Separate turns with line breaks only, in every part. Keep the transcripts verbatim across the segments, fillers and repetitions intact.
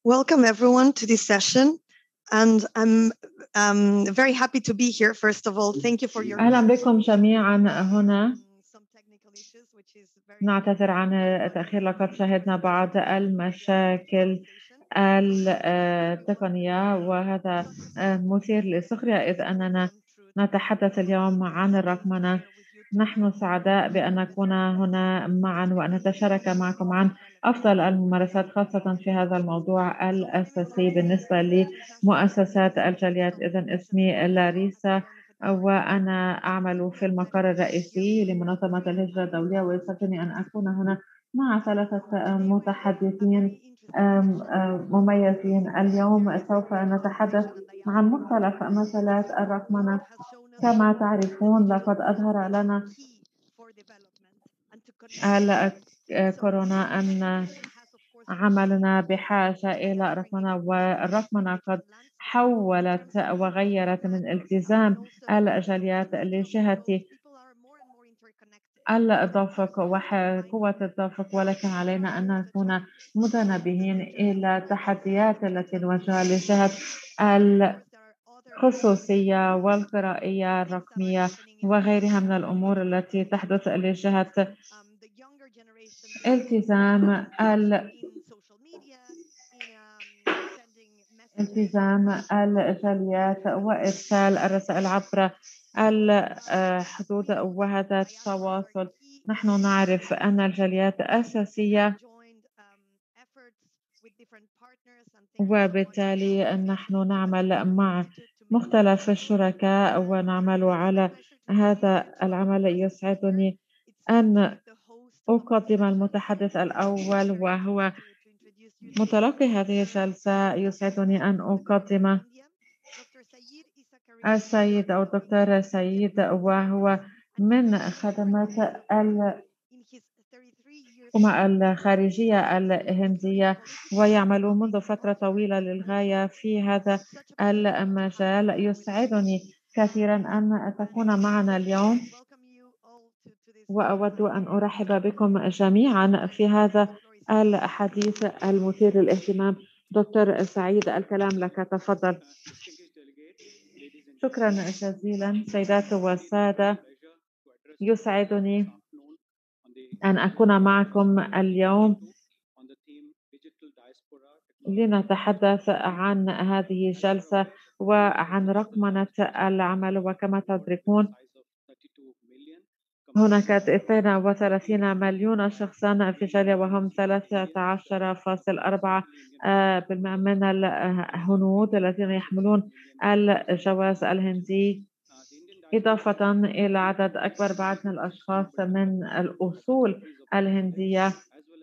Welcome everyone to this session, and I'm um, very happy to be here. First of all, thank you for your.
أهلا بكم جميعا هنا. نعتذر عن التأخير، لقد شهدنا بعض المشاكل التقنية وهذا مثير للسخرية إذ أننا نتحدث اليوم عن الرقمنة. نحن سعداء بأن نكون هنا معا وأن نتشارك معكم عن أفضل الممارسات خاصة في هذا الموضوع الأساسي بالنسبة لمؤسسات الجاليات. إذن اسمي لاريسا وأنا أعمل في المقر الرئيسي لمنظمة الهجرة الدولية، ويسعدني أن أكون هنا مع ثلاثة متحدثين مميزين. اليوم سوف نتحدث عن مختلف مسالات الرقمنة. كما تعرفون لقد أظهر لنا الكورونا أن عملنا بحاجة إلى رقمنة، والرقمنة قد حولت وغيرت من التزام الجاليات لجهة التدفق وقوة التدفق، ولكن علينا أن نكون متنبهين إلى التحديات التي نواجهها لجهة الخصوصية والقرائية الرقمية وغيرها من الأمور التي تحدث لجهة التزام ال التزام الجاليات وإرسال الرسائل عبر الحدود وهذا التواصل. نحن نعرف أن الجاليات أساسية، وبالتالي نحن نعمل مع مختلف الشركاء ونعمل على هذا العمل. يسعدني أن أقدم المتحدث الأول وهو متلقي هذه الجلسة. يسعدني أن أقدم السيد أو الدكتور سيد، وهو من خدمات الحكومة الخارجية الهندية ويعمل منذ فترة طويلة للغاية في هذا المجال. يسعدني كثيرا أن تكون معنا اليوم، وأود أن أرحب بكم جميعا في هذا الحديث المثير للاهتمام. دكتور سعيد، الكلام لك، تفضل. شكرا جزيلا سيدات والسادة، يسعدني أن أكون معكم اليوم لنتحدث عن هذه الجلسة وعن رقمنة العمل. وكما تدركون هناك اثنين وثلاثين مليون شخصا في جالية، وهم ثلاثة عشر فاصلة أربعة بالمئة من الهنود الذين يحملون الجواز الهندي، إضافة إلى عدد أكبر بعد من الأشخاص من الأصول الهندية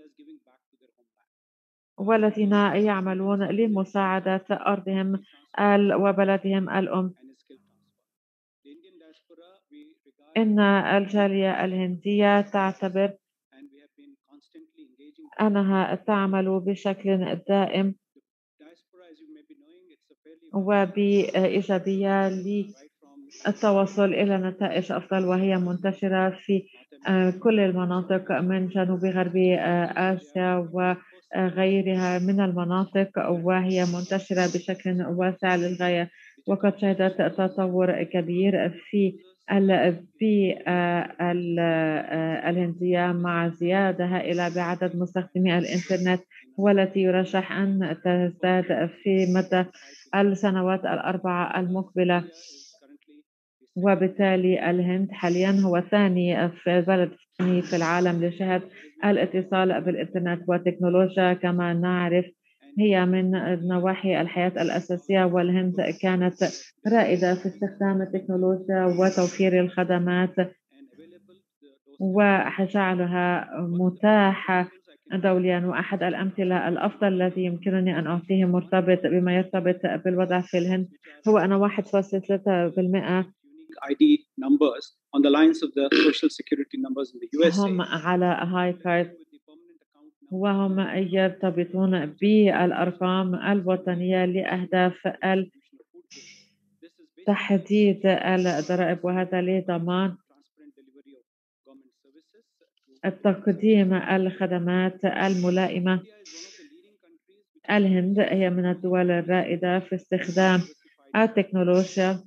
والذين يعملون لمساعدة أرضهم وبلدهم الأم. إن الجالية الهندية تعتبر أنها تعمل بشكل دائم وبإيجابية للتوصل إلى نتائج أفضل، وهي منتشرة في كل المناطق من جنوب غرب آسيا وغيرها من المناطق، وهي منتشرة بشكل واسع للغاية. وقد شهدت تطور كبير في البيئة الهندية مع زيادة هائلة بعدد مستخدمي الإنترنت، والتي يرشح أن تزداد في مدى السنوات الأربعة المقبلة. وبالتالي الهند حاليا هو ثاني في بلد في العالم لجهة الاتصال بالإنترنت والتكنولوجيا. كما نعرف هي من نواحي الحياة الأساسية، والهند كانت رائدة في استخدام التكنولوجيا وتوفير الخدمات وجعلها متاحة دوليا. وأحد الأمثلة الأفضل الذي يمكنني أن أعطيه مرتبط بما يرتبط بالوضع في الهند هو أن واحد فاصلة ثلاثة بالمئة
I D numbers on the lines of the social security numbers in the U S A
هم على هاي كارد، وهم يرتبطون بالأرقام الوطنية لأهداف تحديد الضرائب، وهذا لضمان تقديم الخدمات الملائمة الهند هي من الدول الرائدة في استخدام التكنولوجيا.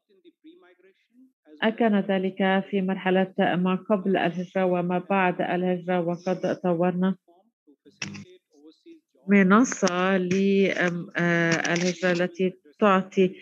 كان ذلك في مرحلة ما قبل الهجرة وما بعد الهجرة، وقد طورنا منصة للهجرة التي تعطي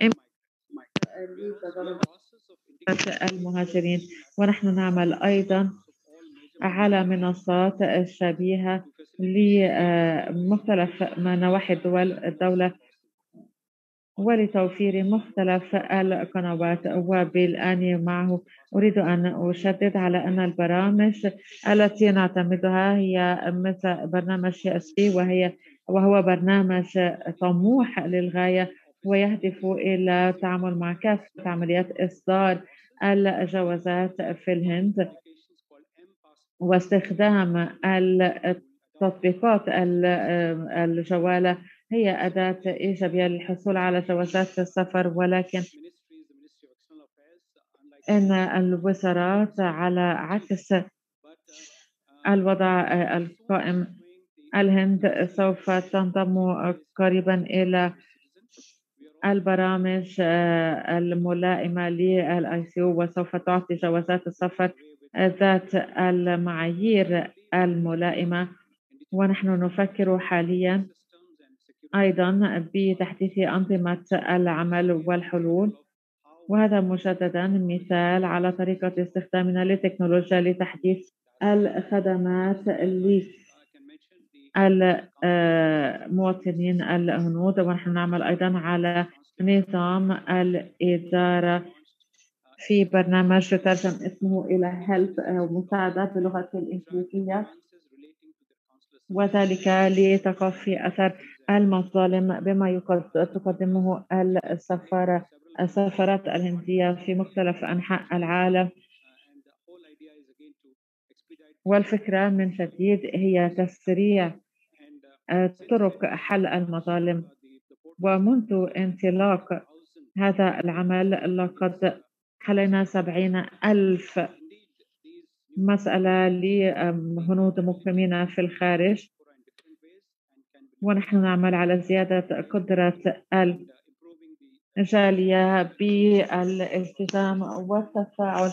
المهاجرين، ونحن نعمل أيضا على منصات شبيهة لمختلف نواحي الدول الدولة ولتوفير مختلف القنوات. وبالآن معه أريد أن أشدد على أن البرامج التي نعتمدها هي مثل برنامج سي إس بي، وهي وهو برنامج طموح للغاية ويهدف إلى التعامل مع كافة عمليات إصدار الجوازات في الهند واستخدام التطبيقات الجوالة هي أداة إيجابية للحصول على جوازات السفر. ولكن إن الوزارات على عكس الوضع القائم، الهند سوف تنضم قريبا إلى البرامج الملائمة للآي سي يو، وسوف تعطي جوازات السفر ذات المعايير الملائمة. ونحن نفكر حاليا أيضا بتحديث أنظمة العمل والحلول، وهذا مجددا مثال على طريقة استخدامنا للتكنولوجيا لتحديث الخدمات للمواطنين الهنود. ونحن نعمل أيضا على نظام الإدارة في برنامج ترجم اسمه إلى هيلب، مساعدة باللغة الإنجليزية، وذلك لتخفي أثر المظالم بما تقدمه السفارة السفارات الهندية في مختلف أنحاء العالم. والفكرة من جديد هي تسريع طرق حل المظالم. ومنذ انطلاق هذا العمل لقد حلينا سبعين ألف مسألة لهنود مقيمين في الخارج، ونحن نعمل على زيادة قدرة الجالية بالالتزام والتفاعل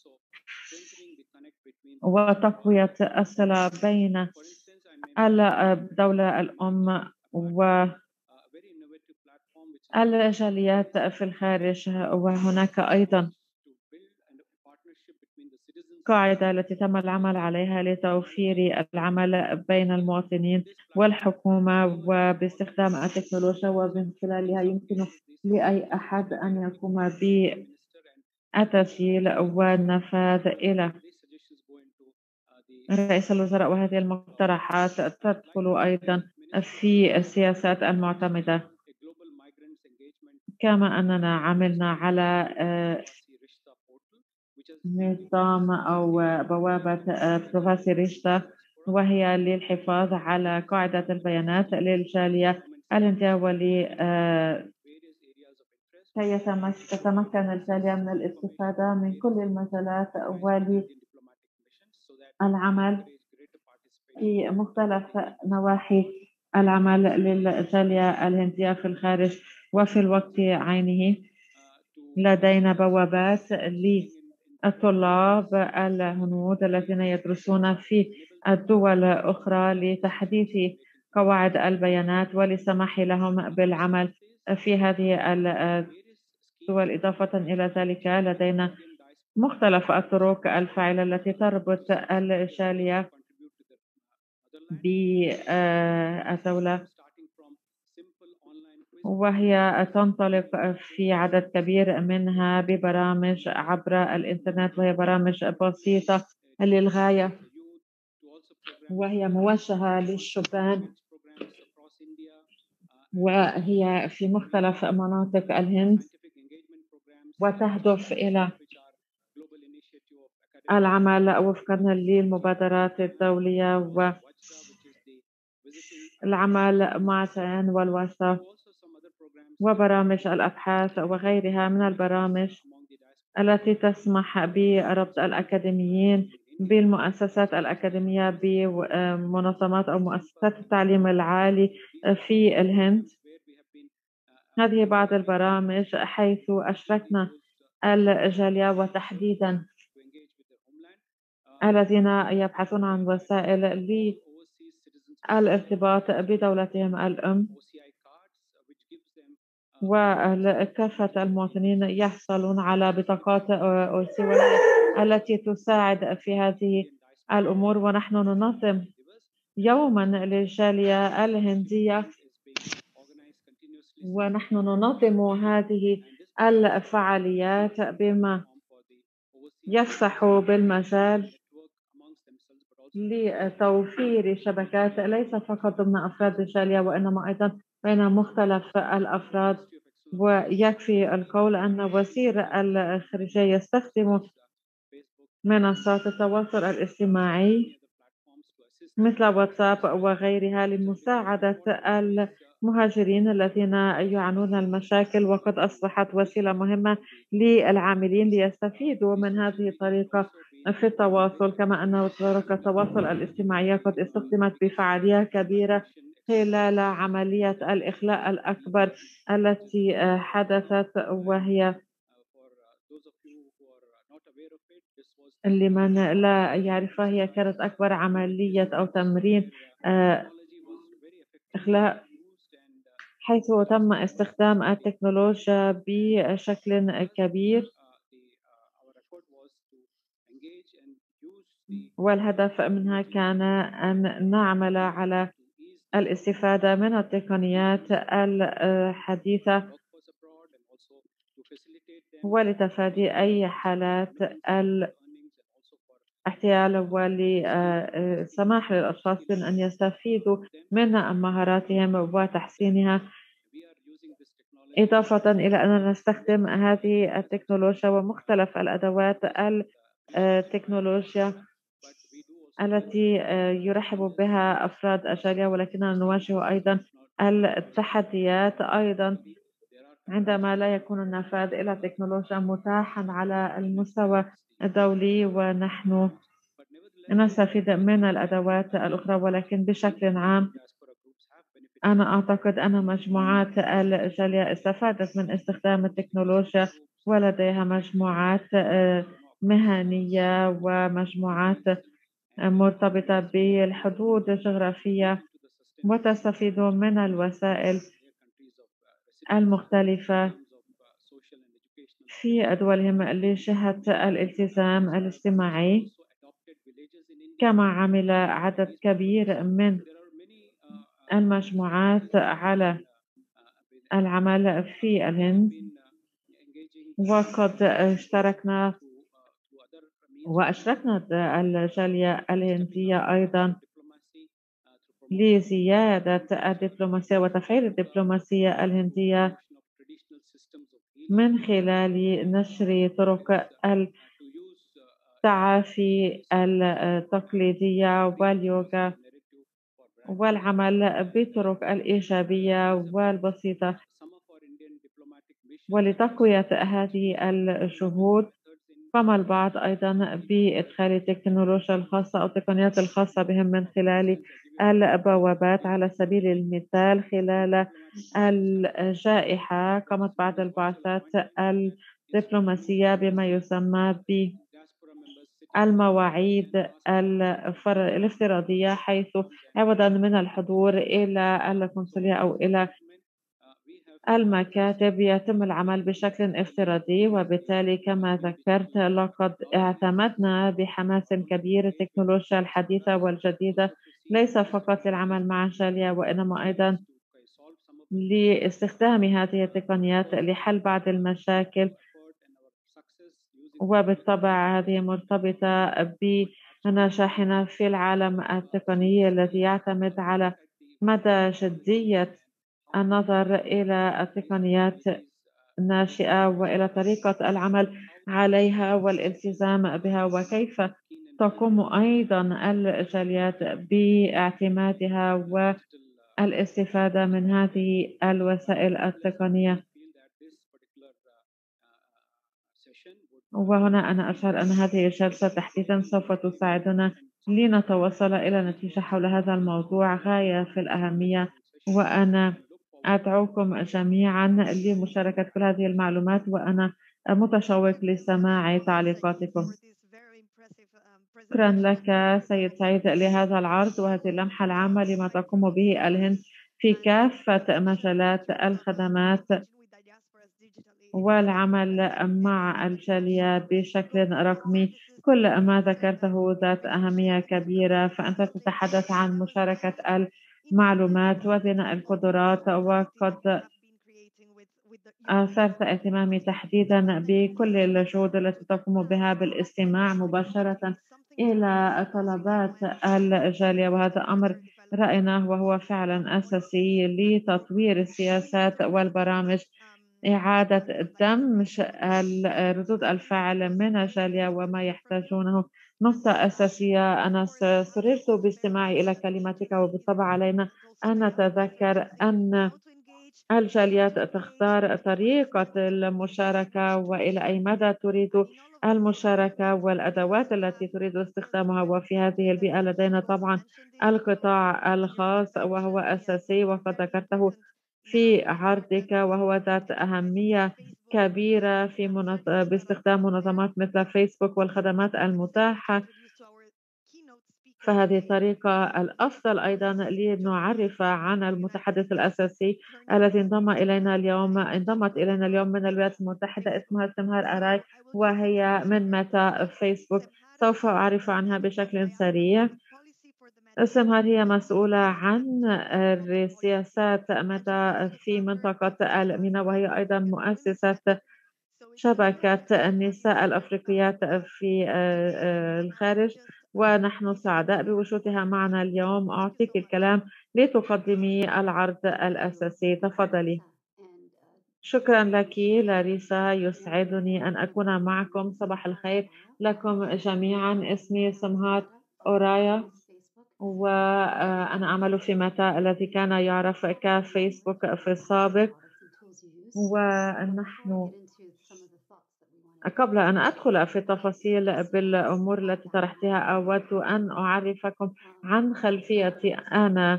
وتقوية الصلة بين الدولة الأم والجاليات في الخارج. وهناك أيضا قاعدة التي تم العمل عليها لتوفير العمل بين المواطنين والحكومة وباستخدام التكنولوجيا، ومن خلالها يمكن لأي أحد أن يقوم بالتسجيل والنفاذ إلى رئيس الوزراء. وهذه المقترحات تدخل أيضا في السياسات المعتمدة. كما أننا عملنا على نظام أو بوابة بروفاسي ريشتا، وهي للحفاظ على قاعدة البيانات للجالية الهندية ولي كي تتمكن الجالية من الاستفادة من كل المجالات وللعمل في مختلف نواحي العمل للجالية الهندية في الخارج. وفي الوقت عينه لدينا بوابات للطلاب الهنود الذين يدرسون في الدول الأخرى لتحديث قواعد البيانات ولسماح لهم بالعمل في هذه الدول. إضافة إلى ذلك لدينا مختلف الطرق الفاعلة التي تربط الجالية بالدولة، وهي تنطلق في عدد كبير منها ببرامج عبر الإنترنت، وهي برامج بسيطة للغاية وهي موجهة للشبان، وهي في مختلف مناطق الهند وتهدف إلى العمل وفقا للمبادرات الدولية والعمل مع تان والواسطة وبرامج الأبحاث وغيرها من البرامج التي تسمح بربط الأكاديميين بالمؤسسات الأكاديمية بمنظمات أو مؤسسات التعليم العالي في الهند. هذه بعض البرامج حيث أشركنا الجالية وتحديدا الذين يبحثون عن وسائل للارتباط بدولتهم الأم، وكافة المواطنين يحصلون على بطاقات أوسي التي تساعد في هذه الأمور. ونحن ننظم يوما للجالية الهندية، ونحن ننظم هذه الفعاليات بما يفسح بالمجال لتوفير شبكات ليس فقط ضمن أفراد الجالية وإنما أيضا بين مختلف الأفراد. ويكفي القول أن وزير الخارجية يستخدم منصات التواصل الاجتماعي مثل واتساب وغيرها لمساعدة المهاجرين الذين يعانون المشاكل، وقد أصبحت وسيلة مهمة للعاملين ليستفيدوا من هذه الطريقة في التواصل. كما أن طرق التواصل الاجتماعي قد استخدمت بفعالية كبيرة خلال عملية الإخلاء الأكبر التي حدثت، وهي لمن لا يعرفها هي كانت أكبر عملية أو تمرين إخلاء، حيث تم استخدام التكنولوجيا بشكل كبير. والهدف منها كان أن نعمل على الاستفادة من التقنيات الحديثة ولتفادي أي حالات الاحتيال، ولسماح للأشخاص بأن يستفيدوا من مهاراتهم وتحسينها، إضافة إلى أننا نستخدم هذه التكنولوجيا ومختلف الأدوات التكنولوجيا التي يرحب بها أفراد الجالية. ولكننا نواجه أيضا التحديات أيضا عندما لا يكون النفاذ إلى التكنولوجيا متاحا على المستوى الدولي، ونحن نستفيد من الأدوات الأخرى. ولكن بشكل عام أنا أعتقد أن مجموعات الجالية استفادت من استخدام التكنولوجيا، ولديها مجموعات مهنية ومجموعات مرتبطة بالحدود الجغرافية، وتستفيد من الوسائل المختلفة في دولهم لجهة الالتزام الاجتماعي. كما عمل عدد كبير من المجموعات على العمل في الهند، وقد اشتركنا وأشركنا الجالية الهندية أيضا لزيادة الدبلوماسية وتفعيل الدبلوماسية الهندية من خلال نشر طرق التعافي التقليدية واليوغا والعمل بالطرق الإيجابية والبسيطة. ولتقوية هذه الجهود قام البعض أيضا بإدخال التكنولوجيا الخاصة أو التقنيات الخاصة بهم من خلال البوابات. على سبيل المثال خلال الجائحة قامت بعض البعثات الدبلوماسية بما يسمى بالمواعيد الافتراضية، حيث عوضا من الحضور إلى القنصلية أو إلى المكاتب يتم العمل بشكل افتراضي. وبالتالي كما ذكرت لقد اعتمدنا بحماس كبير التكنولوجيا الحديثة والجديدة، ليس فقط للعمل مع الجالية وإنما أيضا لاستخدام هذه التقنيات لحل بعض المشاكل. وبالطبع هذه مرتبطة بنجاحنا في العالم التقني الذي يعتمد على مدى جدية النظر إلى التقنيات الناشئة وإلى طريقة العمل عليها والالتزام بها، وكيف تقوم أيضا الجاليات باعتمادها والاستفادة من هذه الوسائل التقنية. وهنا أنا أشعر أن هذه الجلسة تحديدا سوف تساعدنا لنتوصل إلى نتيجة حول هذا الموضوع غاية في الأهمية، وأنا أدعوكم جميعا لمشاركة كل هذه المعلومات، وأنا متشوق لسماع تعليقاتكم. شكرا لك سيد سعيد لهذا العرض وهذه اللمحة العامة لما تقوم به الهند في كافة مجالات الخدمات والعمل مع الجالية بشكل رقمي. كل ما ذكرته ذات أهمية كبيرة، فأنت تتحدث عن مشاركة المعلومات وبناء القدرات، وقد أثرت اهتمامي تحديدا بكل الجهود التي تقوم بها بالاستماع مباشرة إلى طلبات الجالية، وهذا أمر رأيناه وهو فعلا أساسي لتطوير السياسات والبرامج، إعادة دمج ردود الفعل من الجالية وما يحتاجونه. نقطة أساسية، أنا سررت باستماعي إلى كلماتك، وبالطبع علينا أن نتذكر أن الجاليات تختار طريقة المشاركة وإلى أي مدى تريد المشاركة والأدوات التي تريد استخدامها. وفي هذه البيئة لدينا طبعا القطاع الخاص وهو أساسي، وقد ذكرته في عرضك، وهو ذات أهمية كبيرة في منظ... باستخدام منظمات مثل فيسبوك والخدمات المتاحة. فهذه الطريقة الأفضل أيضا لنعرف عن المتحدث الأساسي الذي انضم إلينا اليوم انضمت إلينا اليوم من الولايات المتحدة، اسمها سمهار أراي، وهي من ميتا فيسبوك. سوف أعرف عنها بشكل سريع. سمهار هي مسؤولة عن السياسات ميتا في منطقة المينا، وهي أيضا مؤسسة شبكة النساء الأفريقيات في الخارج، ونحن سعداء بوجودها معنا اليوم. أعطيك الكلام لتقدمي العرض الأساسي، تفضلي. شكرا لك لاريسا، يسعدني أن أكون معكم. صباح الخير لكم جميعا. اسمي سمهار أورايا، وأنا أعمل في ميتا الذي كان يعرف كفيسبوك في السابق. ونحن قبل أن أدخل في التفاصيل بالأمور التي طرحتها، أود أن أعرفكم عن خلفيتي أنا.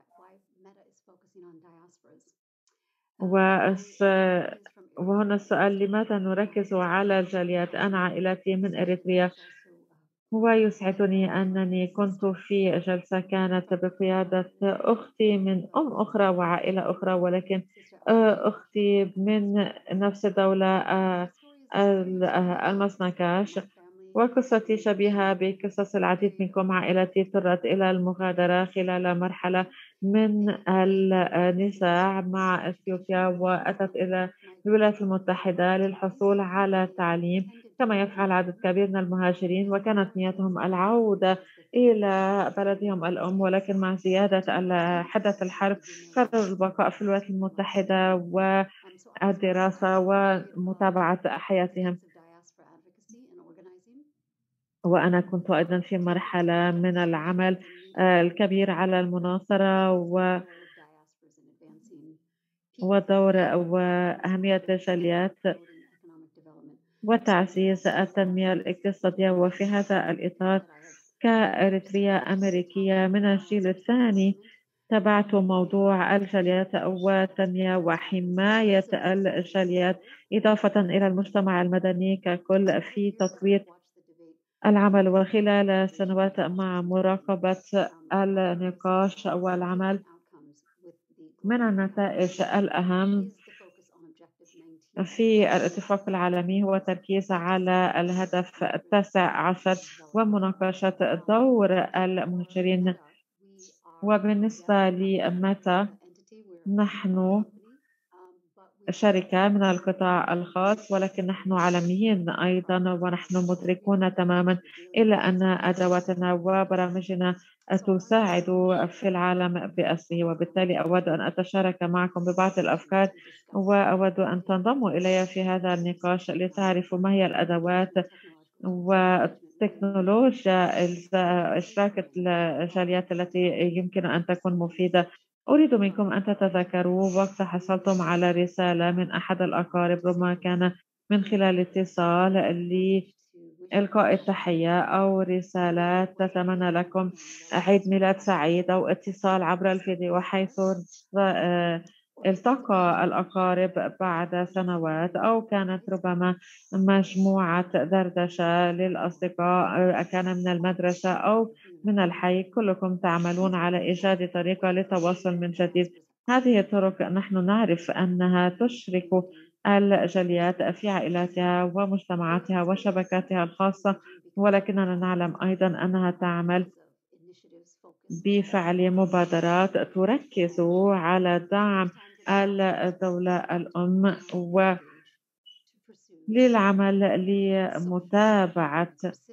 وهنا السؤال: لماذا نركز على الجاليات؟ أنا عائلتي من إريتريا، ويسعدني أنني كنت في جلسة كانت بقيادة أختي من أم أخرى وعائلة أخرى، ولكن أختي من نفس الدولة المسنكاش. وقصتي شبيهة بقصص العديد منكم. عائلتي اضطرت إلى المغادرة خلال مرحلة من النزاع مع إثيوبيا، وأتت إلى الولايات المتحدة للحصول على تعليم كما يفعل عدد كبير من المهاجرين، وكانت نيتهم العودة إلى بلدهم الأم، ولكن مع زيادة حدة الحرب قرروا البقاء في الولايات المتحدة والدراسة ومتابعة حياتهم. وأنا كنت أيضا في مرحلة من العمل الكبير على المناصرة و ودور وأهمية الجاليات وتعزيز التنمية الاقتصادية. وفي هذا الإطار كإريتريا أمريكية من الجيل الثاني تابعت موضوع الجاليات والتنمية وحماية الجاليات، إضافة إلى المجتمع المدني ككل في تطوير العمل. وخلال سنوات مع مراقبة النقاش والعمل من النتائج الأهم في الاتفاق العالمي هو التركيز على الهدف التاسع عشر ومناقشة دور المهاجرين. وبالنسبة لميتا، نحن شركة من القطاع الخاص، ولكن نحن عالميين أيضا، ونحن مدركون تماما إلى أن أدواتنا وبرامجنا تساعد في العالم بأسره. وبالتالي أود أن أتشارك معكم ببعض الأفكار، وأود أن تنضموا إلي في هذا النقاش لتعرفوا ما هي الأدوات والتكنولوجيا إشراك الجاليات التي يمكن أن تكون مفيدة. أريد منكم أن تتذكروا وقت حصلتم على رسالة من أحد الأقارب، ربما كان من خلال اتصال لإلقاء التحية أو رسالات تتمنى لكم عيد ميلاد سعيد، أو اتصال عبر الفيديو حيث آه، التقى الأقارب بعد سنوات، أو كانت ربما مجموعة دردشة للأصدقاء كان من المدرسة أو من الحي. كلكم تعملون على إيجاد طريقة للتواصل من جديد. هذه الطرق نحن نعرف أنها تشرك الجاليات في عائلاتها ومجتمعاتها وشبكاتها الخاصة، ولكننا نعلم أيضا أنها تعمل بفعل مبادرات تركز على دعم الدولة الأم وللعمل لمتابعة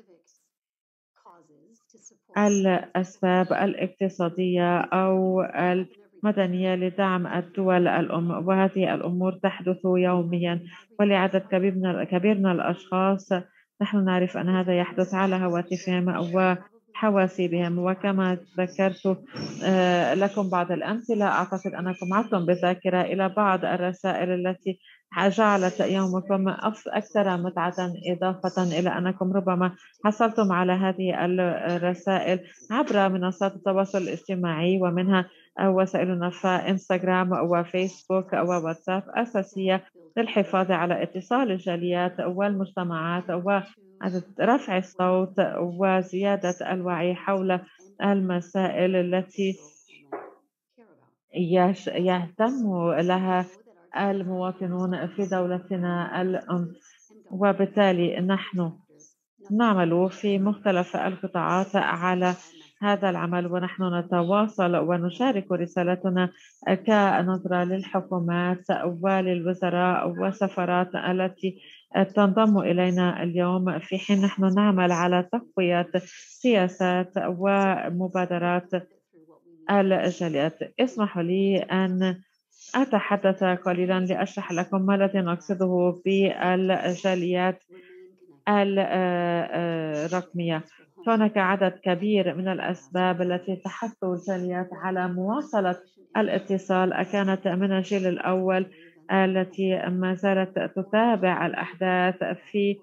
الأسباب الاقتصادية أو المدنية لدعم الدول الأم، وهذه الأمور تحدث يوميا ولعدد كبير من كبير من الأشخاص. نحن نعرف أن هذا يحدث على هواتفهم وحواسيبهم. وكما ذكرت لكم بعض الأمثلة، أعتقد أنكم عدتم بالذاكرة إلى بعض الرسائل التي جعلت يومكم أكثر متعة، إضافة إلى أنكم ربما حصلتم على هذه الرسائل عبر منصات التواصل الاجتماعي، ومنها وسائلنا فإنستغرام وفيسبوك وواتساب، أساسية للحفاظ على اتصال الجاليات والمجتمعات ورفع الصوت وزيادة الوعي حول المسائل التي يهتم لها المواطنون في دولتنا الأم. وبالتالي نحن نعمل في مختلف القطاعات على هذا العمل، ونحن نتواصل ونشارك رسالتنا كنظرة للحكومات وللوزراء والسفارات التي تنضم إلينا اليوم، في حين نحن نعمل على تقوية سياسات ومبادرات الجاليات. اسمحوا لي أن أتحدث قليلا لأشرح لكم ما الذي نقصده بالجاليات الرقمية. هناك عدد كبير من الأسباب التي تحث الجاليات على مواصلة الاتصال، كانت من الجيل الأول التي ما زالت تتابع الأحداث في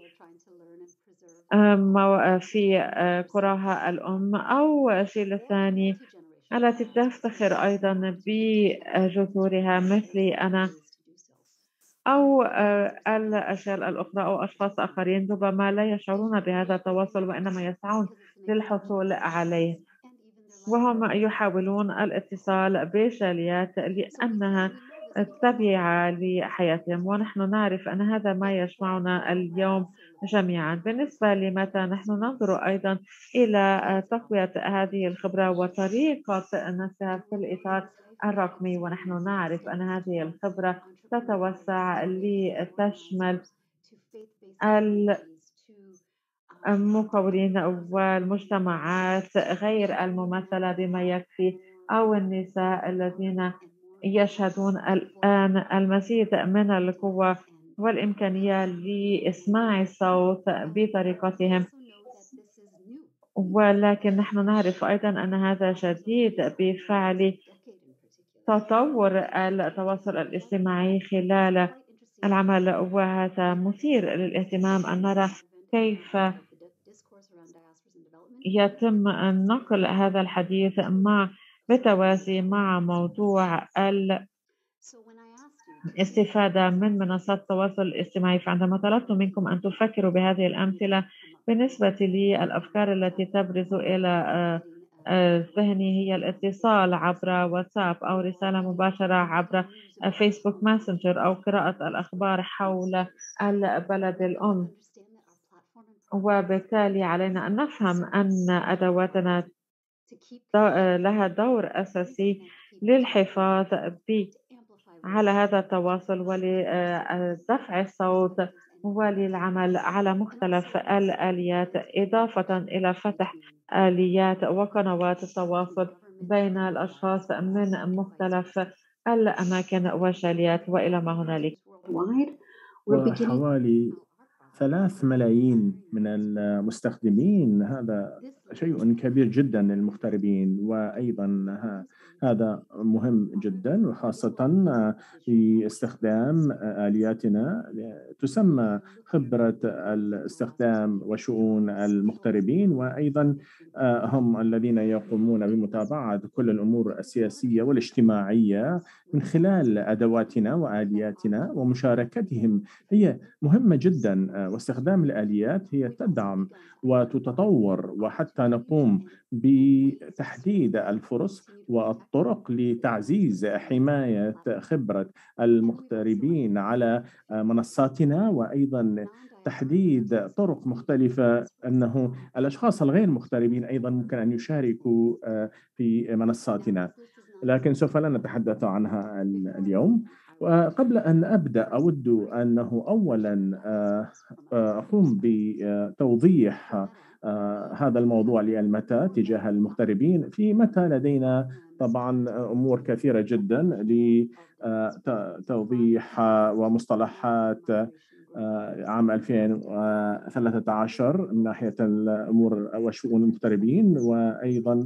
في قراها الأم، أو الجيل الثاني التي تفتخر أيضا بجذورها مثلي أنا، أو الأجيال الأخرى أو أشخاص آخرين ربما لا يشعرون بهذا التواصل وإنما يسعون للحصول عليه، وهم يحاولون الاتصال بجاليات لأنها تبع لحياتهم. ونحن نعرف أن هذا ما يجمعنا اليوم جميعا. بالنسبة لمتى نحن ننظر أيضا إلى تقوية هذه الخبرة وطريقة نفسها في الإطار الرقمي، ونحن نعرف أن هذه الخبرة تتوسع لتشمل المقاولين والمجتمعات غير الممثلة بما يكفي، أو النساء الذين يشهدون الآن المزيد من القوة والإمكانية لإسماع الصوت بطريقتهم. ولكن نحن نعرف أيضا أن هذا جديد بفعل تطور التواصل الاجتماعي خلال العمل، وهذا مثير للاهتمام أن نرى كيف يتم نقل هذا الحديث مع بالتوازي مع موضوع الاستفادة من منصات التواصل الاجتماعي. فعندما طلبت منكم أن تفكروا بهذه الأمثلة، بالنسبة لي الأفكار التي تبرز إلى ذهني هي الاتصال عبر واتساب، أو رسالة مباشرة عبر فيسبوك ماسنجر، أو قراءة الأخبار حول البلد الأم. وبالتالي علينا أن نفهم أن أدواتنا لها دور أساسي للحفاظ على هذا التواصل ولدفع الصوت وللعمل على مختلف الآليات، إضافة إلى فتح آليات وقنوات التواصل بين الأشخاص من مختلف الأماكن والجاليات وإلى ما هنالك.
وحوالي ثلاث ملايين من المستخدمين، هذا شيء كبير جدا للمغتربين، وأيضا هذا مهم جدا، وخاصة في استخدام آلياتنا تسمى خبرة الاستخدام وشؤون المغتربين، وأيضا هم الذين يقومون بمتابعة كل الأمور السياسية والاجتماعية من خلال أدواتنا وآلياتنا، ومشاركتهم هي مهمة جدا. واستخدام الآليات هي تدعم وتتطور، وحتى نقوم بتحديد الفرص والطرق لتعزيز حماية خبرة المغتربين على منصاتنا، وأيضا تحديد طرق مختلفة أنه الأشخاص الغير مغتربين أيضا ممكن أن يشاركوا في منصاتنا، لكن سوف لا نتحدث عنها اليوم. وقبل أن أبدأ أود أنه أولا أقوم بتوضيح هذا الموضوع للمتى تجاه المغتربين. في متى لدينا طبعا أمور كثيرة جدا لتوضيح ومصطلحات عام ألفين وثلاثة عشر من ناحية الأمور وشؤون المغتربين، وأيضا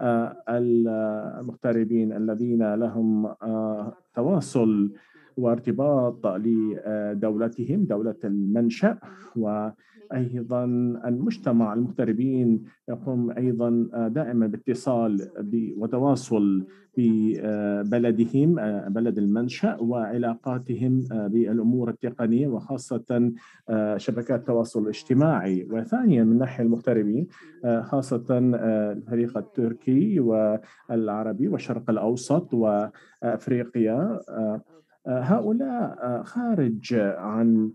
المغتربين الذين لهم تواصل وارتباط لدولتهم دولة المنشأ، وأيضا المجتمع المغتربين يقوم أيضا دائما باتصال وتواصل ببلدهم بلد المنشأ وعلاقاتهم بالأمور التقنية، وخاصة شبكات التواصل الاجتماعي. وثانيا من ناحية المغتربين خاصة الفريق التركي والعربي والشرق الأوسط وأفريقيا، هؤلاء خارج عن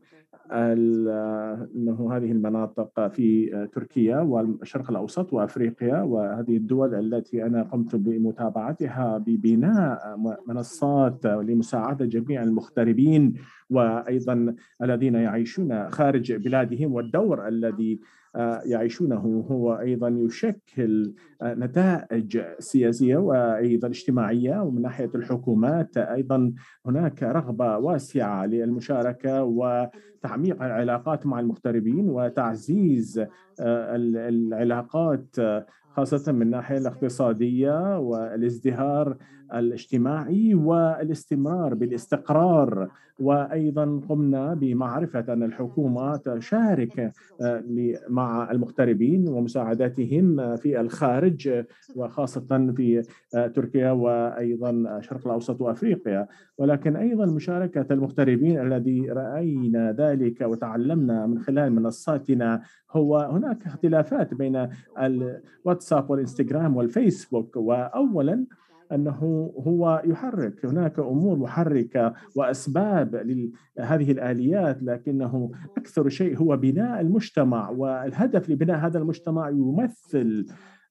أنه هذه المناطق في تركيا والشرق الأوسط وأفريقيا، وهذه الدول التي أنا قمت بمتابعتها ببناء منصات لمساعدة جميع المغتربين وأيضا الذين يعيشون خارج بلادهم، والدور الذي يعيشونه هو أيضا يشكل نتائج سياسية وأيضا اجتماعية. ومن ناحية الحكومات أيضا هناك رغبة واسعة للمشاركة وتعميق العلاقات مع المغتربين وتعزيز العلاقات خاصة من الناحية الاقتصادية والازدهار الاجتماعي والاستمرار بالاستقرار. وأيضا قمنا بمعرفة أن الحكومة تشارك مع المغتربين ومساعدتهم في الخارج، وخاصة في تركيا وأيضا الشرق الأوسط وأفريقيا، ولكن أيضا مشاركة المغتربين الذي رأينا ذلك وتعلمنا من خلال منصاتنا. هو هناك اختلافات بين الواتساب والإنستغرام والفيسبوك، وأولا أنه هو يحرك، هناك أمور محركة وأسباب لهذه الآليات، لكنه أكثر شيء هو بناء المجتمع، والهدف لبناء هذا المجتمع يمثل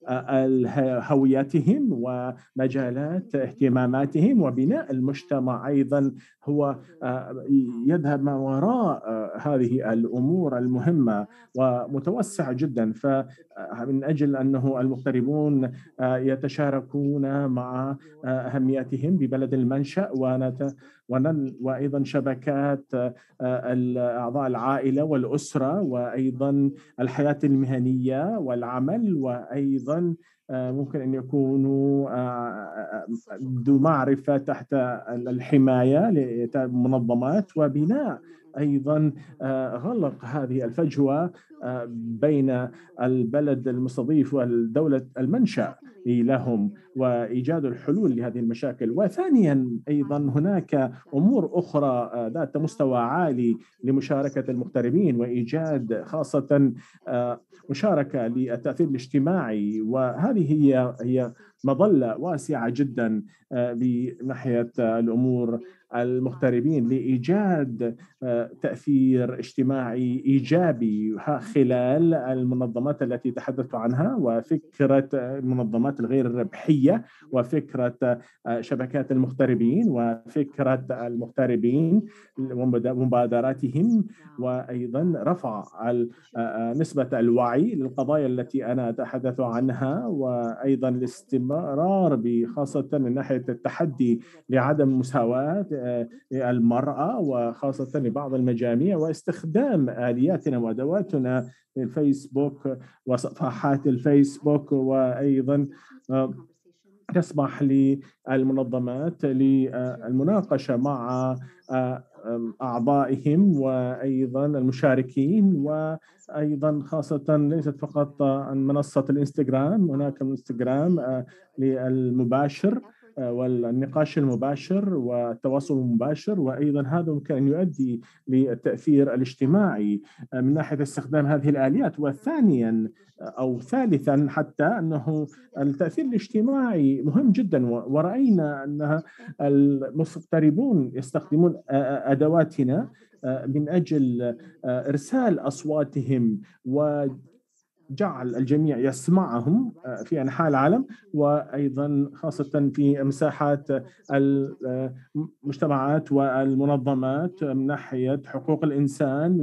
هويتهم ومجالات اهتماماتهم، وبناء المجتمع أيضا هو يذهب ما وراء هذه الأمور المهمة ومتوسع جدا. فمن أجل أنه المغتربون يتشاركون مع أهميتهم ببلد المنشأ ونت وأيضا شبكات أعضاء العائلة والأسرة وأيضا الحياة المهنية والعمل، وأيضا ممكن أن يكونوا ذو معرفة تحت الحماية لمنظمات، وبناء أيضا غلق هذه الفجوة بين البلد المستضيف والدولة المنشأ لهم وإيجاد الحلول لهذه المشاكل. وثانيا أيضا هناك أمور أخرى ذات مستوى عالي لمشاركة المغتربين وإيجاد خاصة مشاركة للتأثير الاجتماعي، وهذه هي هي مظلة واسعة جدا بناحية الأمور المغتربين لإيجاد تأثير اجتماعي إيجابي خلال المنظمات التي تحدثت عنها، وفكرة المنظمات الغير ربحية، وفكرة شبكات المغتربين، وفكرة المغتربين ومبادراتهم، وأيضا رفع نسبة الوعي للقضايا التي أنا أتحدث عنها، وأيضا الاستمرار بخاصة من ناحية التحدي لعدم مساواة المرأة وخاصة لبعض المجاميع، واستخدام آلياتنا وأدواتنا الفيسبوك وصفحات الفيسبوك، وأيضا تسمح للمنظمات للمناقشة مع أعضائهم وأيضا المشاركين، وأيضا خاصة ليست فقط عن منصة الإنستغرام، هناك الإنستغرام للمباشر والنقاش المباشر والتواصل المباشر، وأيضا هذا ممكن أن يؤدي للتأثير الاجتماعي من ناحية استخدام هذه الآليات. وثانيا أو ثالثا حتى أنه التأثير الاجتماعي مهم جدا، ورأينا أن المغتربون يستخدمون أدواتنا من أجل إرسال أصواتهم وجعل الجميع يسمعهم في أنحاء العالم، وأيضا خاصة في مساحات المجتمعات والمنظمات من ناحية حقوق الإنسان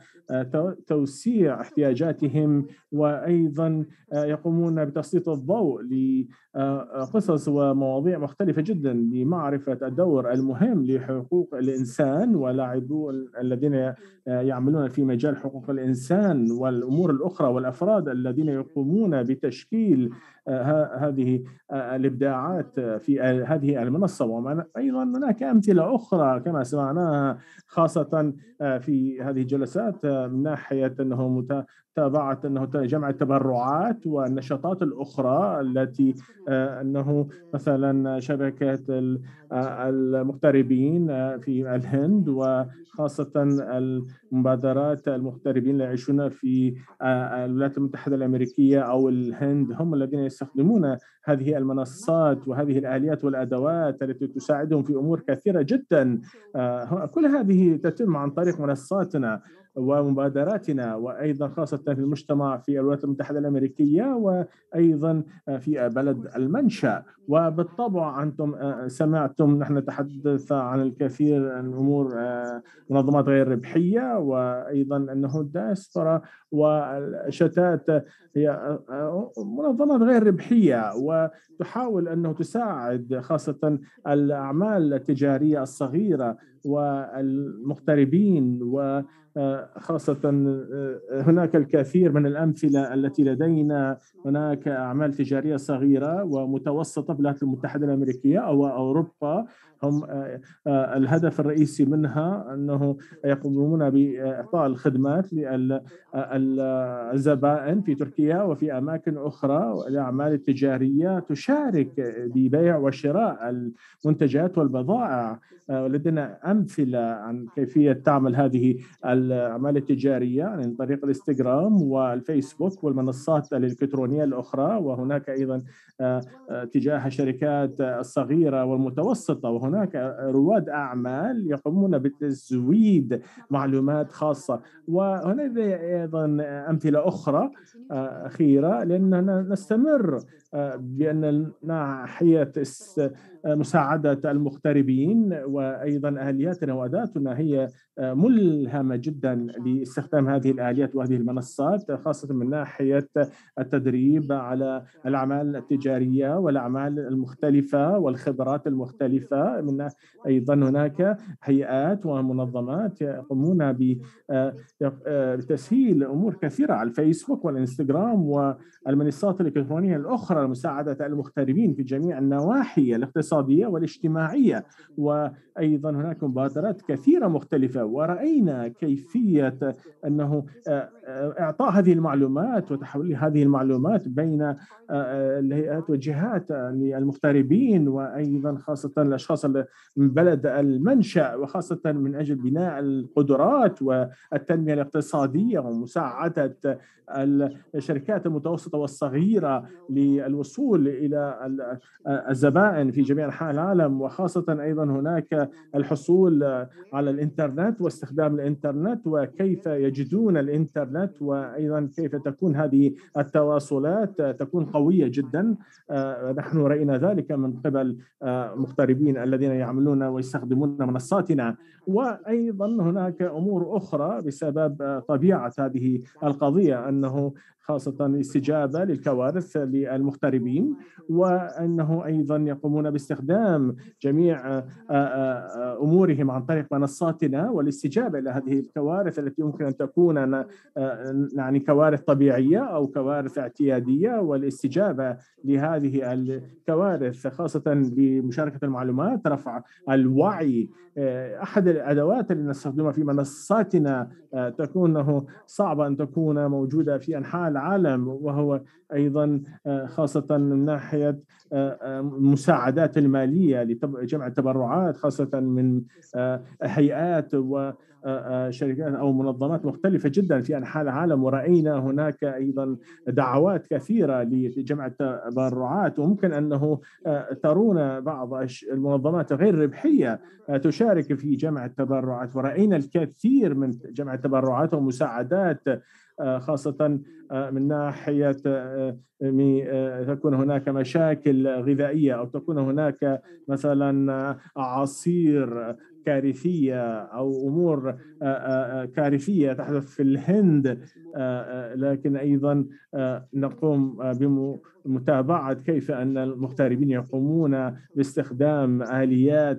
وتوسيع احتياجاتهم، وأيضا يقومون بتسليط الضوء لقصص ومواضيع مختلفة جدا لمعرفة الدور المهم لحقوق الإنسان ولاعبو الذين يعملون في مجال حقوق الإنسان والأمور الأخرى، والأفراد الذين يقومون بتشكيل هذه الإبداعات في هذه المنصة. وأيضا هناك أمثلة أخرى كما سمعناها خاصة في هذه الجلسات من ناحية أنه متابعة أنه جمع التبرعات والنشاطات الأخرى التي أنه مثلا شبكة المغتربين في الهند، وخاصة المبادرات المغتربين اللي يعيشون في الولايات المتحدة الأمريكية أو الهند هم الذين يستخدمون هذه المنصات وهذه الآليات والأدوات التي تساعدهم في أمور كثيرة جدا. كل هذه تتم عن طريق منصاتنا ومبادراتنا، وأيضا خاصة في المجتمع في الولايات المتحدة الأمريكية وأيضا في بلد المنشأ. وبالطبع أنتم سمعتم نحن نتحدث عن الكثير من أمور منظمات غير ربحية، وأيضا أنه الدياسبورا والشتات هي منظمات غير ربحية وتحاول أنه تساعد خاصة الأعمال التجارية الصغيرة والمغتربين، وخاصة هناك الكثير من الأمثلة التي لدينا. هناك أعمال تجارية صغيرة ومتوسطة في الولايات المتحدة الأمريكية أو أوروبا، هم الهدف الرئيسي منها أنه يقومون بإعطاء الخدمات للزبائن في تركيا وفي أماكن أخرى. الأعمال التجارية تشارك ببيع وشراء المنتجات والبضائع. لدينا أمثلة عن كيفية تعمل هذه الأعمال التجارية عن طريق الانستغرام والفيسبوك والمنصات الإلكترونية الأخرى، وهناك أيضا تجاه الشركات الصغيرة والمتوسطة، وهناك رواد أعمال يقومون بتزويد معلومات خاصة. وهناك أيضا أمثلة أخرى أخيرة، لأننا نستمر بأن ناحية مساعدة المغتربين وأيضا آلياتنا وأداتنا هي ملهمة جدا لاستخدام هذه الآليات وهذه المنصات، خاصة من ناحية التدريب على الأعمال التجارية والأعمال المختلفة والخبرات المختلفة. من أيضا هناك هيئات ومنظمات يقومون بتسهيل أمور كثيرة على الفيسبوك والإنستغرام والمنصات الإلكترونية الأخرى لمساعدة المغتربين في جميع النواحي الاقتصادية والاجتماعية. وأيضا هناك مبادرات كثيرة مختلفة، ورأينا كيفية أنه إعطاء هذه المعلومات وتحويل هذه المعلومات بين الهيئات والجهات للمغتربين، وأيضا خاصة الأشخاص من بلد المنشأ، وخاصة من أجل بناء القدرات والتنمية الاقتصادية ومساعدة الشركات المتوسطة والصغيرة للوصول إلى الزبائن في جميع أنحاء العالم. وخاصة أيضا هناك الحصول على الإنترنت واستخدام الإنترنت وكيف يجدون الإنترنت، وأيضا كيف تكون هذه التواصلات تكون قوية جدا. نحن رأينا ذلك من قبل مغتربين الذين يعملون ويستخدمون منصاتنا. وأيضا هناك أمور أخرى بسبب طبيعة هذه القضية، أنه خاصة الاستجابة للكوارث للمغتربين، وأنه أيضا يقومون باستخدام جميع أمورهم عن طريق منصاتنا والاستجابة إلى هذه الكوارث التي يمكن أن تكون يعني كوارث طبيعية أو كوارث اعتيادية، والاستجابة لهذه الكوارث خاصة بمشاركة المعلومات، رفع الوعي. أحد الأدوات اللي نستخدمها في منصاتنا تكون صعبة أن تكون موجودة في أنحاء العالم، وهو أيضا خاصة من ناحية المساعدات المالية لجمع التبرعات خاصة من هيئات وشركات أو منظمات مختلفة جدا في أنحاء العالم. ورأينا هناك أيضا دعوات كثيرة لجمع التبرعات، وممكن أنه ترون بعض المنظمات غير ربحية تشارك في جمع التبرعات، ورأينا الكثير من جمع التبرعات ومساعدات خاصة من ناحية تكون هناك مشاكل غذائية أو تكون هناك مثلا أعاصير كارثية أو أمور كارثية تحدث في الهند، لكن أيضا نقوم بمتابعة كيف أن المغتربين يقومون باستخدام آليات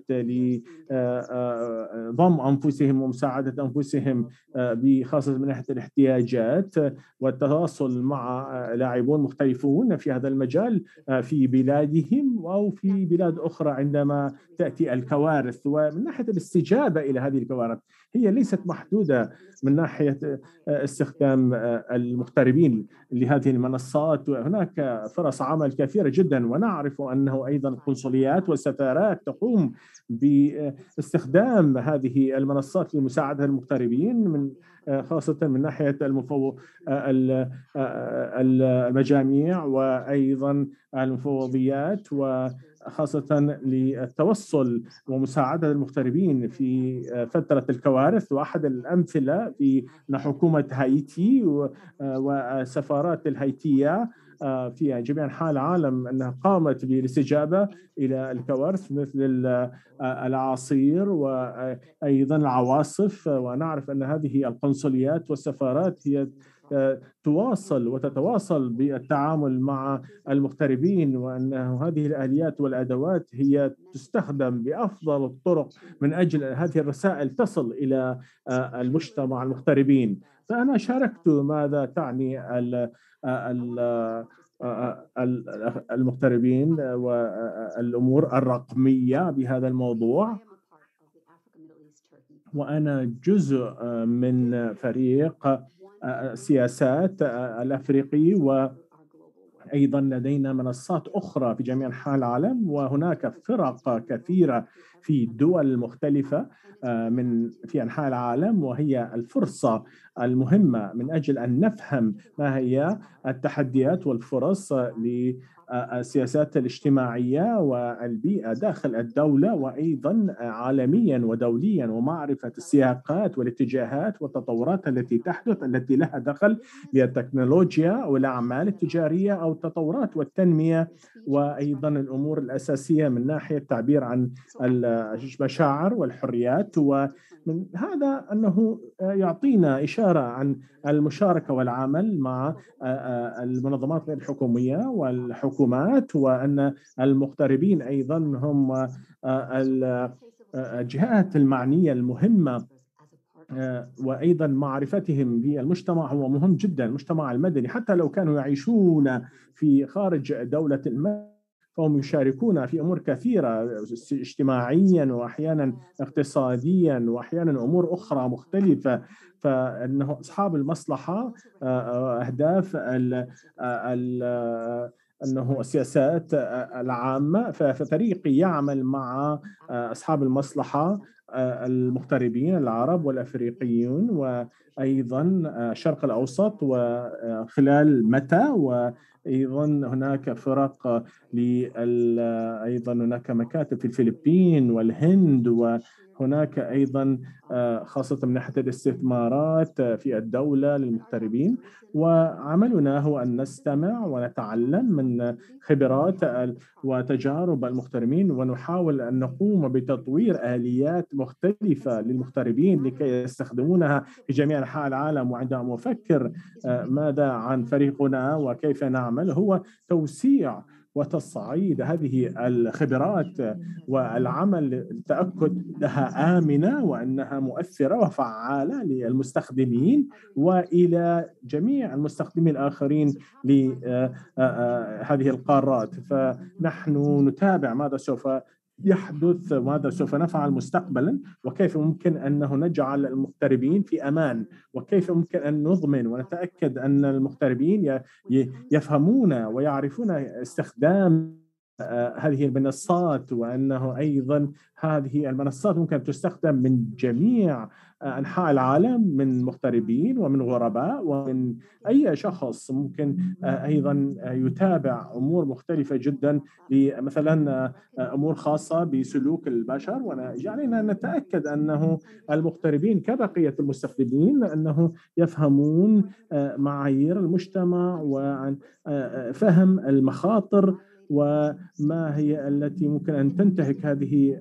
لضم أنفسهم ومساعدة أنفسهم بخاصة من ناحية الاحتياجات، والتواصل مع لاعبون مختلفون في هذا المجال في بلادهم أو في بلاد أخرى عندما تأتي الكوارث. ومن ناحية الاستجابة إلى هذه الكوارث هي ليست محدودة من ناحية استخدام المغتربين لهذه المنصات، وهناك فرص عمل كثيرة جدا، ونعرف أنه أيضا القنصليات والسفارات تقوم باستخدام هذه المنصات لمساعدة المغتربين من خاصة من ناحية المفوض المجاميع وأيضا المفوضيات، وخاصة للتوصل ومساعدة المغتربين في فترة الكوارث. وأحد الأمثلة في حكومة هايتي وسفارات الهايتية في جميع أنحاء العالم أنها قامت بالاستجابة إلى الكوارث مثل الأعاصير وأيضا العواصف. ونعرف أن هذه القنصليات والسفارات هي تواصل وتتواصل بالتعامل مع المغتربين، وأن هذه الآليات والأدوات هي تستخدم بأفضل الطرق من أجل هذه الرسائل تصل إلى المجتمع المغتربين. فأنا شاركت ماذا تعني ال المغتربين والأمور الرقمية بهذا الموضوع، وأنا جزء من فريق السياسات الأفريقي، وأيضا لدينا منصات أخرى في جميع أنحاء العالم، وهناك فرق كثيرة في الدول المختلفة من في أنحاء العالم، وهي الفرصة المهمة من أجل أن نفهم ما هي التحديات والفرص للسياسات الاجتماعية والبيئة داخل الدولة وأيضا عالميا ودوليا، ومعرفة السياقات والاتجاهات والتطورات التي تحدث التي لها دخل بالتكنولوجيا والأعمال التجارية أو التطورات والتنمية، وأيضا الأمور الأساسية من ناحية التعبير عن المشاعر والحريات. ومن هذا أنه يعطينا إشارة عن المشاركة والعمل مع المنظمات غير الحكومية والحكومات، وأن المغتربين أيضا هم الجهات المعنية المهمة، وأيضا معرفتهم بالمجتمع هو مهم جدا. المجتمع المدني حتى لو كانوا يعيشون في خارج دولة المدني فهم يشاركون في أمور كثيرة اجتماعيا وأحيانا اقتصاديا وأحيانا أمور أخرى مختلفة. فإنه أصحاب المصلحة أهداف ال ال أنه السياسات العامة، ففريقي يعمل مع أصحاب المصلحة المغتربين العرب والأفريقيون وأيضا الشرق الأوسط وخلال متى، وأيضا هناك فرق أيضا هناك مكاتب في الفلبين والهند هناك أيضا خاصة من ناحية الاستثمارات في الدولة للمغتربين، وعملنا هو أن نستمع ونتعلم من خبرات وتجارب المغتربين، ونحاول أن نقوم بتطوير آليات مختلفة للمغتربين لكي يستخدمونها في جميع أنحاء العالم. وعندما أفكر ماذا عن فريقنا وكيف نعمل، هو توسيع وتصعيد هذه الخبرات والعمل للتأكد أنها آمنة وأنها مؤثرة وفعالة للمستخدمين وإلى جميع المستخدمين الآخرين لهذه القارات. فنحن نتابع ماذا سوف يحدث وماذا سوف نفعل مستقبلا، وكيف ممكن أنه نجعل المغتربين في أمان، وكيف ممكن أن نضمن ونتأكد أن المغتربين يفهمون ويعرفون استخدام هذه المنصات، وأنه أيضا هذه المنصات ممكن تستخدم من جميع أنحاء العالم، من مغتربين ومن غرباء ومن أي شخص ممكن أيضا يتابع أمور مختلفة جدا، مثلا أمور خاصة بسلوك البشر، وجعلنا نتأكد أنه المغتربين كبقية المستخدمين أنه يفهمون معايير المجتمع وعن فهم المخاطر وما هي التي ممكن أن تنتهك هذه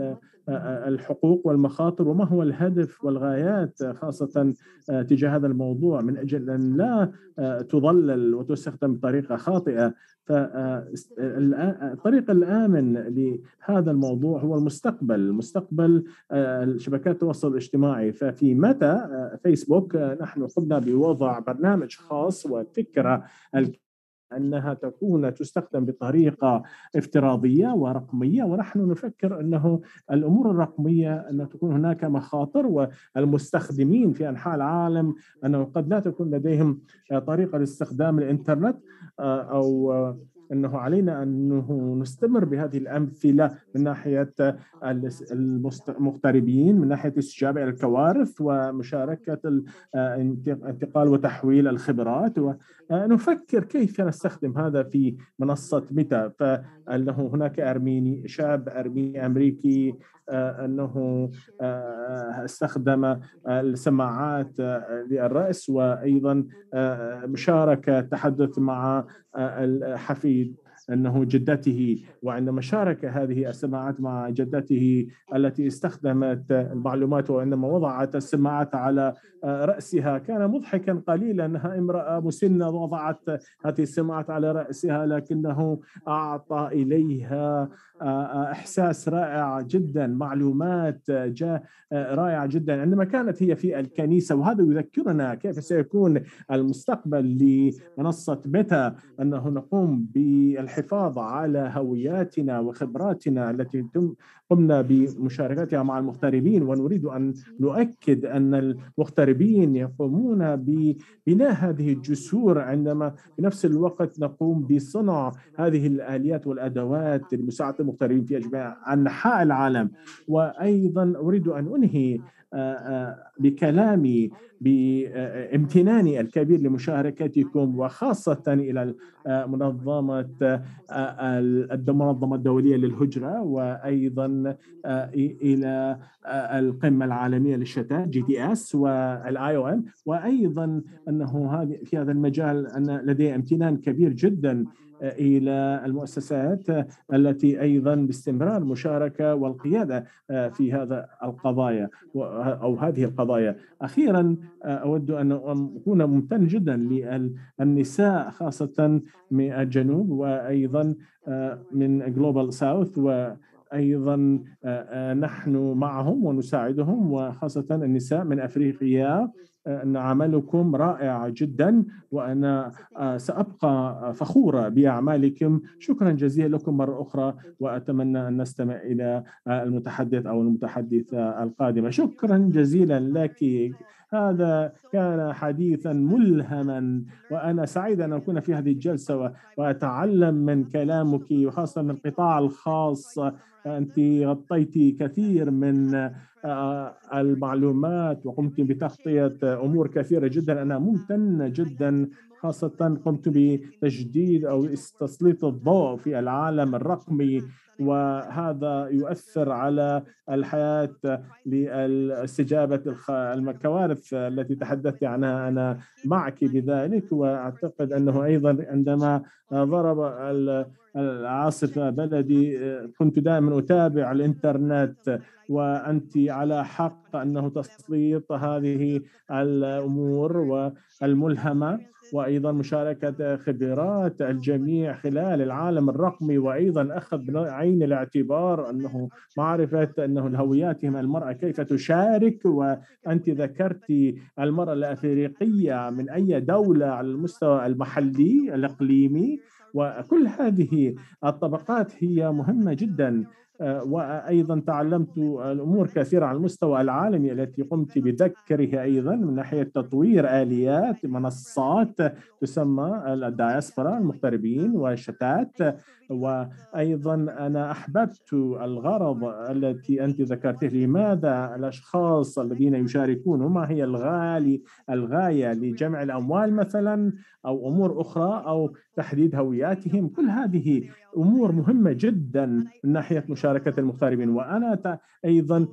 الحقوق والمخاطر، وما هو الهدف والغايات خاصة تجاه هذا الموضوع، من أجل أن لا تضلل وتستخدم بطريقة خاطئة. فالطريق الآمن لهذا الموضوع هو المستقبل، مستقبل شبكات التواصل الاجتماعي. ففي متى فيسبوك نحن قمنا بوضع برنامج خاص وفكرة أنها تكون تستخدم بطريقة افتراضية ورقمية، ونحن نفكر أنه الأمور الرقمية أن تكون هناك مخاطر، والمستخدمين في أنحاء العالم أنه قد لا تكون لديهم طريقة لاستخدام الإنترنت، أو أنه علينا أنه نستمر بهذه الأمثلة من ناحية المغتربين، من ناحية الاستجابة إلى الكوارث ومشاركة الانتقال وتحويل الخبرات، ونفكر كيف نستخدم هذا في منصة ميتا. فأنه هناك أرميني شاب أرميني أمريكي أنه استخدم السماعات للرأس، وأيضا مشاركة تحدث مع الحفيد أنه جدته، وعندما شارك هذه السماعات مع جدته التي استخدمت المعلومات، وعندما وضعت السماعات على رأسها كان مضحكا قليلا، أنها امرأة مسنة وضعت هذه السماعات على رأسها، لكنه أعطى إليها إحساس رائع جدا، معلومات جاء رائعة جدا عندما كانت هي في الكنيسة. وهذا يذكرنا كيف سيكون المستقبل لمنصة ميتا، أنه نقوم بالحفاظ على هوياتنا وخبراتنا التي قمنا بمشاركتها مع المغتربين، ونريد أن نؤكد أن المغتربين يقومون ببناء هذه الجسور، عندما بنفس الوقت نقوم بصنع هذه الآليات والأدوات لمساعدة المغتربين في جميع أنحاء العالم. وأيضا أريد أن أنهي بكلامي بامتناني الكبير لمشاركتكم، وخاصة إلى منظمة المنظمة الدولية للهجرة، وأيضا إلى القمة العالمية للشتات جي تي اس والاي او ام، وأيضا أنه في هذا المجال أن لدي امتنان كبير جدا إلى المؤسسات التي أيضا باستمرار مشاركة والقيادة في هذا القضايا أو هذه القضايا. أخيرا أود أن أكون ممتن جدا للنساء خاصة من الجنوب، وأيضا من جلوبال ساوث، وأيضا نحن معهم ونساعدهم، وخاصة النساء من أفريقيا، أن عملكم رائع جدا، وأنا سأبقى فخورة بأعمالكم. شكرا جزيلا لكم مرة أخرى، وأتمنى أن نستمع إلى المتحدث أو المتحدثة القادمة. شكرا جزيلا لك، هذا كان حديثا ملهما، وأنا سعيد أن أكون في هذه الجلسة وأتعلم من كلامك، وخاصة من القطاع الخاص. أنت غطيتي كثير من المعلومات وقمت بتغطية أمور كثيرة جدا. أنا ممتن جدا، خاصة قمت بتجديد أو تسليط الضوء في العالم الرقمي، وهذا يؤثر على الحياة لاستجابة الكوارث التي تحدثت عنها أنا معك بذلك. وأعتقد أنه أيضا عندما ضرب العاصفة بلدي كنت دائما أتابع الإنترنت، وأنت على حق أنه تسليط هذه الأمور والملهمة وأيضا مشاركة خبرات الجميع خلال العالم الرقمي، وأيضا أخذ بعين الاعتبار أنه معرفة أنه الهوياتهم المرأة كيف تشارك. وأنت ذكرت المرأة الأفريقية من أي دولة على المستوى المحلي الإقليمي، وكل هذه الطبقات هي مهمة جدا. وأيضا تعلمت الأمور كثيرة على المستوى العالمي التي قمت بذكرها أيضا من ناحية تطوير آليات منصات تسمى الدايسبرا المغتربين والشتات. وأيضا أنا أحببت الغرض التي أنت ذكرته، لماذا الأشخاص الذين يشاركون وما هي الغالي الغاية لجمع الأموال مثلا أو أمور أخرى أو تحديد هوياتهم. كل هذه أمور مهمة جدا من ناحية مشاركة المغتربين. وأنا أيضا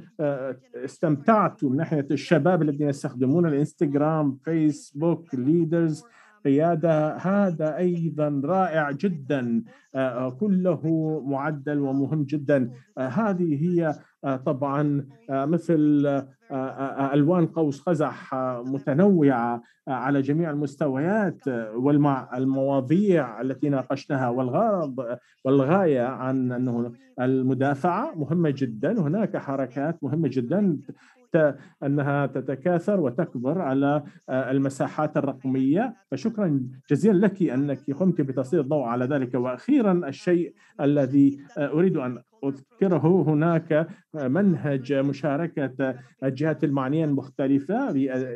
استمتعت من ناحية الشباب الذين يستخدمون الإنستغرام، فيسبوك، ليدرز، قيادة. هذا أيضا رائع جدا، كله معدل ومهم جدا. هذه هي طبعا مثل ألوان قوس قزح متنوعة على جميع المستويات والمواضيع التي ناقشناها، والغرض والغاية عن أنه المدافعة مهمة جدا. هناك حركات مهمة جدا أنها تتكاثر وتكبر على المساحات الرقمية، فشكرا جزيلا لك أنك قمت بتسليط الضوء على ذلك. وأخيرا الشيء الذي أريد أن أذكره، هناك منهج مشاركة الجهات المعنية المختلفة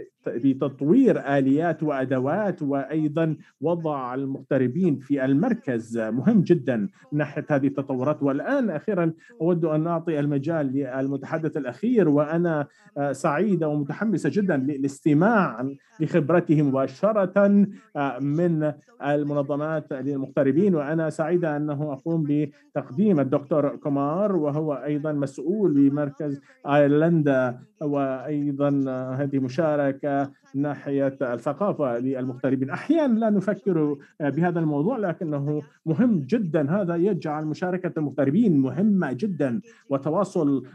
بتطوير آليات وأدوات وأيضا وضع المغتربين في المركز مهم جدا من ناحية هذه التطورات. والآن أخيرا أود أن أعطي المجال للمتحدث الأخير، وأنا سعيدة ومتحمسة جدا للاستماع لخبرته مباشرة من المنظمات للمغتربين. وأنا سعيدة أنه أقوم بتقديم الدكتور كومار، وهو أيضا مسؤول بمركز أيرلندا، وأيضا هذه مشاركة ناحية الثقافة للمغتربين. أحيانا لا نفكر بهذا الموضوع لكنه مهم جدا. هذا يجعل مشاركة المغتربين مهمة جدا وتواصل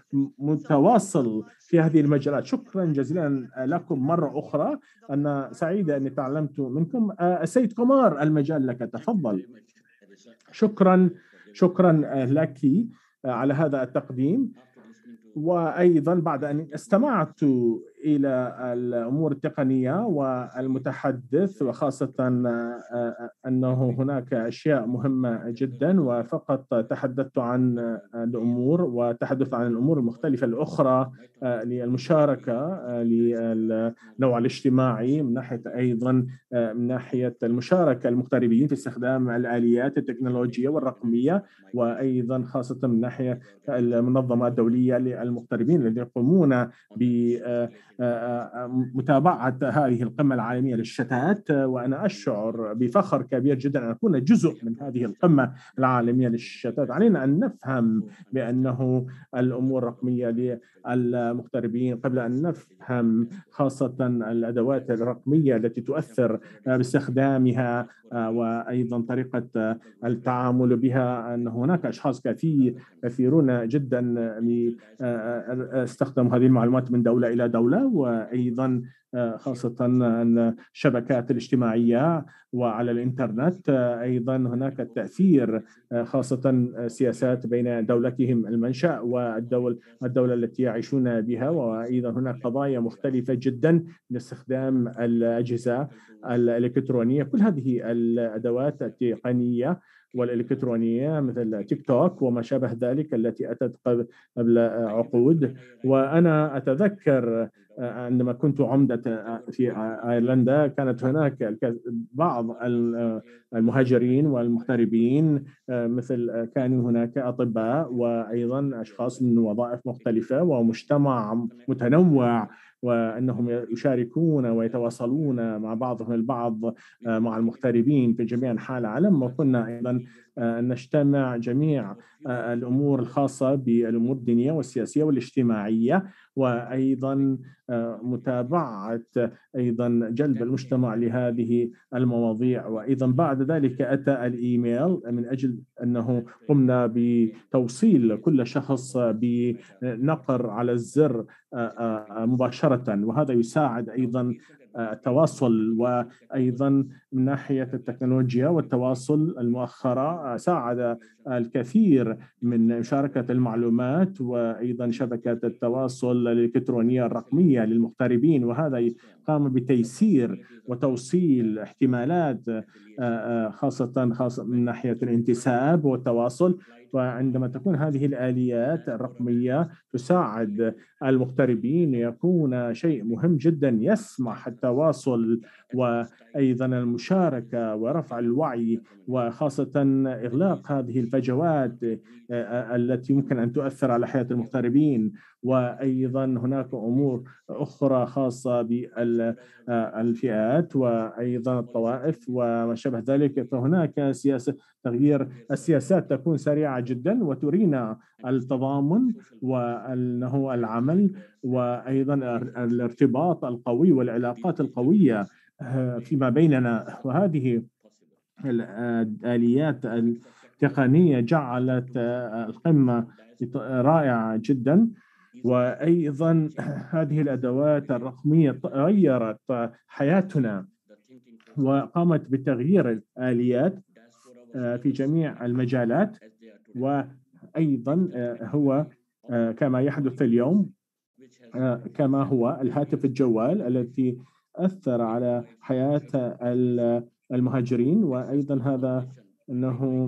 متواصل في هذه المجالات. شكرا جزيلا لكم مرة أخرى، أنا سعيدة أني تعلمت منكم. السيد كومار المجال لك، تفضل. شكرا شكرا لك على هذا التقديم. وأيضا بعد أن استمعت إلى الأمور التقنية والمتحدث، وخاصة أنه هناك أشياء مهمة جدا، وفقط تحدثت عن الأمور وتحدث عن الأمور المختلفة الأخرى للمشاركة للنوع الاجتماعي، من ناحية أيضا من ناحية المشاركة المغتربين في استخدام الآليات التكنولوجية والرقمية، وأيضا خاصة من ناحية المنظمة الدولية للمغتربين الذين يقومون بمتابعة هذه القمة العالمية للشتات. وأنا أشعر بفخر كبير جدا أن أكون جزء من هذه القمة العالمية للشتات. علينا أن نفهم بأنه الأمور الرقمية للمغتربين قبل أن نفهم خاصة الأدوات الرقمية التي تؤثر باستخدامها وأيضا طريقة التعامل بها، أن هناك أشخاص كثير كثيرون جدا استخدموا هذه المعلومات من دولة إلى دولة، وأيضا خاصة الشبكات الاجتماعية وعلى الإنترنت. أيضا هناك التأثير خاصة سياسات بين دولتهم المنشأ والدولة الدولة التي يعيشون بها، وأيضا هناك قضايا مختلفة جدا لاستخدام الأجهزة الإلكترونية. كل هذه الأدوات التقنية والإلكترونية مثل تيك توك وما شابه ذلك التي أتت قبل عقود. وأنا أتذكر عندما كنت عمدة في أيرلندا كانت هناك بعض المهاجرين والمغتربين، مثل كانوا هناك أطباء وأيضا أشخاص من وظائف مختلفة ومجتمع متنوع، وأنهم يشاركون ويتواصلون مع بعضهم البعض مع المغتربين في جميع أنحاء العالم. وكنا أيضا نجتمع جميع الأمور الخاصة بالأمور الدينية والسياسية والاجتماعية، وأيضا متابعة أيضا جلب المجتمع لهذه المواضيع. وأيضا بعد ذلك أتى الإيميل من أجل أنه قمنا بتوصيل كل شخص بنقر على الزر مباشرة، وهذا يساعد أيضا التواصل. وأيضا من ناحية التكنولوجيا والتواصل المؤخرة ساعد الكثير من مشاركة المعلومات وأيضا شبكة التواصل الإلكترونية الرقمية للمغتربين، وهذا قام بتيسير وتوصيل احتمالات خاصة خاصة من ناحية الانتساب والتواصل. وعندما تكون هذه الآليات الرقمية تساعد المغتربين يكون شيء مهم جدا يسمح التواصل وأيضا المشاركة ورفع الوعي، وخاصة إغلاق هذه الفجوات التي يمكن أن تؤثر على حياة المغتربين. وأيضا هناك أمور أخرى خاصة بالفئات وأيضا الطوائف وما شابه ذلك. فهناك سياسة تغيير السياسات تكون سريعة جدا وترينا التضامن وأنه العمل وأيضا الارتباط القوي والعلاقات القوية فيما بيننا. وهذه الآليات التقنية جعلت القمة رائعة جدا. وأيضا هذه الأدوات الرقمية غيرت حياتنا وقامت بتغيير الآليات في جميع المجالات. وأيضا هو كما يحدث اليوم كما هو الهاتف الجوال الذي أثر على حياة المهاجرين، وأيضا هذا أنه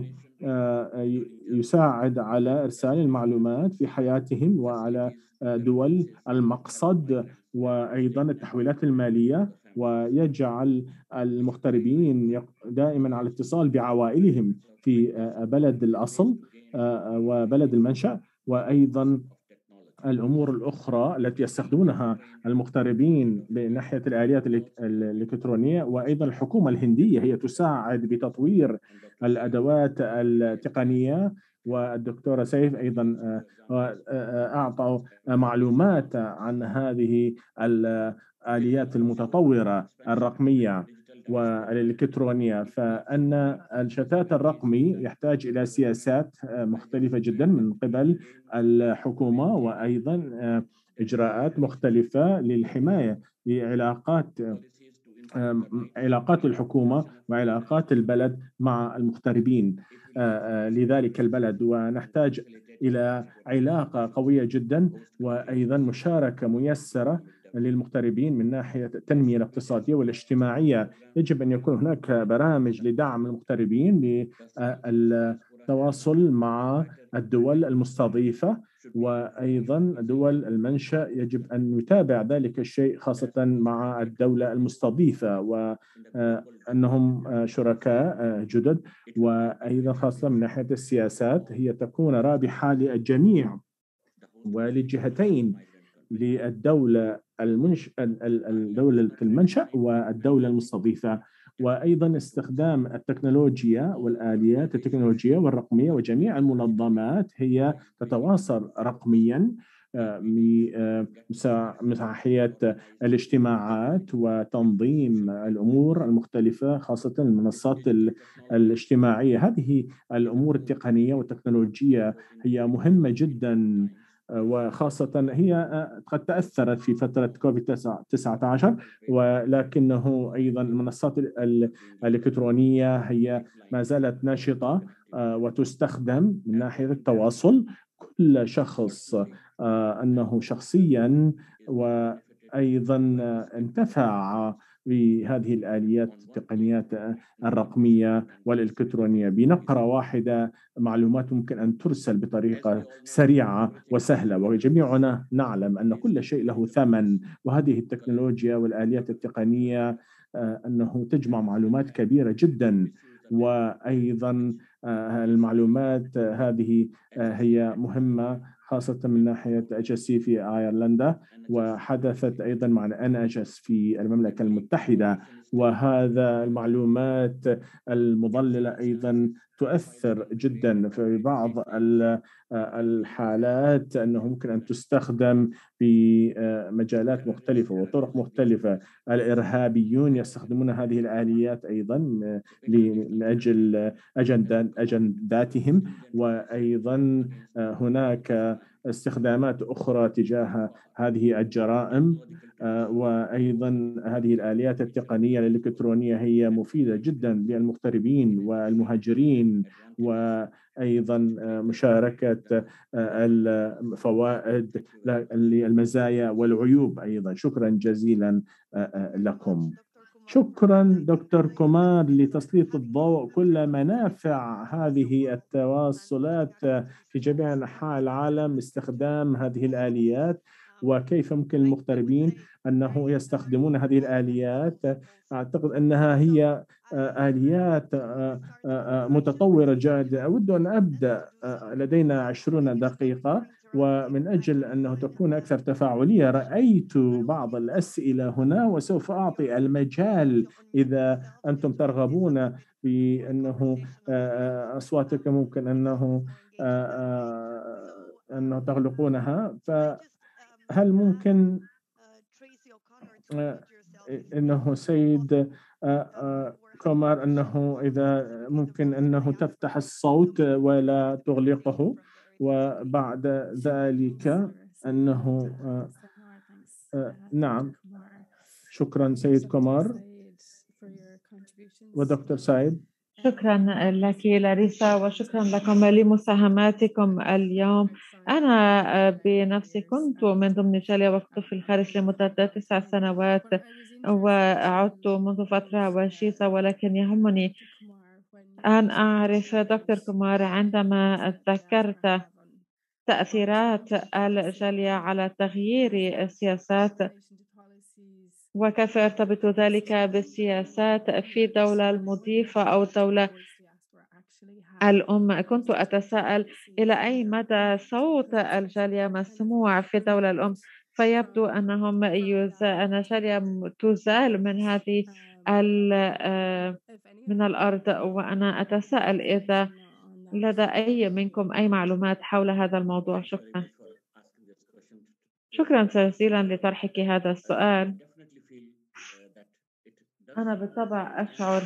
يساعد على إرسال المعلومات في حياتهم وعلى دول المقصد وأيضا التحويلات المالية، ويجعل المغتربين دائما على اتصال بعوائلهم في بلد الأصل وبلد المنشأ. وأيضا الأمور الأخرى التي يستخدمونها المغتربين من ناحية الآليات الإلكترونية. وأيضا الحكومة الهندية هي تساعد بتطوير الأدوات التقنية، والدكتورة سيف أيضا أعطوا معلومات عن هذه الآليات المتطورة الرقمية والإلكترونية. فأن الشتات الرقمي يحتاج إلى سياسات مختلفة جدا من قبل الحكومة وأيضا إجراءات مختلفة للحماية لعلاقات علاقات الحكومة وعلاقات البلد مع المغتربين لذلك البلد. ونحتاج إلى علاقة قوية جدا وأيضا مشاركة ميسرة للمغتربين من ناحية التنمية الاقتصادية والاجتماعية. يجب أن يكون هناك برامج لدعم المغتربين للتواصل مع الدول المستضيفة وأيضا دول المنشأ. يجب أن نتابع ذلك الشيء خاصة مع الدولة المستضيفة وأنهم شركاء جدد، وأيضا خاصة من ناحية السياسات هي تكون رابحة للجميع وللجهتين، للدولة المنش... الدولة المنشأ والدولة المستضيفة. وأيضا استخدام التكنولوجيا والآليات التكنولوجية والرقمية، وجميع المنظمات هي تتواصل رقميا مساحية الاجتماعات وتنظيم الأمور المختلفة خاصة المنصات الاجتماعية. هذه الأمور التقنية والتكنولوجية هي مهمة جدا، وخاصة هي قد تأثرت في فترة كوفيد تسعة عشر، ولكنه أيضا المنصات الإلكترونية هي ما زالت ناشطة وتستخدم من ناحية التواصل. كل شخص أنه شخصيا وأيضا انتفع بهذه الآليات التقنيات الرقمية والإلكترونية. بنقرة واحدة معلومات ممكن أن ترسل بطريقة سريعة وسهلة، وجميعنا نعلم أن كل شيء له ثمن، وهذه التكنولوجيا والآليات التقنية أنه تجمع معلومات كبيرة جدا. وأيضا المعلومات هذه هي مهمة خاصة من ناحية إتش إس سي في أيرلندا، وحدثت أيضا مع إن إتش إس في المملكة المتحدة. وهذا المعلومات المضللة أيضا تؤثر جدا في بعض الحالات، أنه ممكن أن تستخدم في مجالات مختلفة وطرق مختلفة. الإرهابيون يستخدمون هذه الآليات أيضا لأجل أجنداتهم، وأيضا هناك استخدامات أخرى تجاه هذه الجرائم. وأيضا هذه الآليات التقنية الإلكترونية هي مفيدة جدا للمغتربين والمهاجرين، وأيضا مشاركة الفوائد للمزايا والعيوب أيضا. شكرا جزيلا لكم. شكرا دكتور كومار لتسليط الضوء كل منافع هذه التواصلات في جميع أنحاء العالم، استخدام هذه الآليات، وكيف ممكن المغتربين أنه يستخدمون هذه الآليات. أعتقد أنها هي آليات متطورة جدا. أود أن أبدأ، لدينا عشرون دقيقة، ومن أجل أنه تكون أكثر تفاعلية رأيت بعض الأسئلة هنا، وسوف أعطي المجال إذا أنتم ترغبون بأنه أصواتكم ممكن أنه أنه تغلقونها. فهل ممكن أنه سيد كومار أنه إذا ممكن أنه تفتح الصوت ولا تغلقه، وبعد ذلك أنه آه آه نعم. شكرا سيد كومار. ودكتور سعيد.
شكرا لك لاريسا، وشكرا لكم لمساهماتكم اليوم. أنا بنفسي كنت من ضمن جالية وكنت في الخارج لمدة تسع سنوات، وعدت منذ فترة وجيزة، ولكن يهمني أن أعرف دكتور كومار عندما ذكرت تأثيرات الجالية على تغيير السياسات وكيف يرتبط ذلك بالسياسات في الدولة المضيفة أو الدولة الأم. كنت أتساءل إلى أي مدى صوت الجالية مسموع في الدولة الأم، فيبدو أنهم يز... أن الجالية تزال من هذه من الأرض، وأنا أتساءل إذا لدى أي منكم أي معلومات حول هذا الموضوع. شكرا. شكرا جزيلا لطرحك هذا السؤال. أنا بالطبع أشعر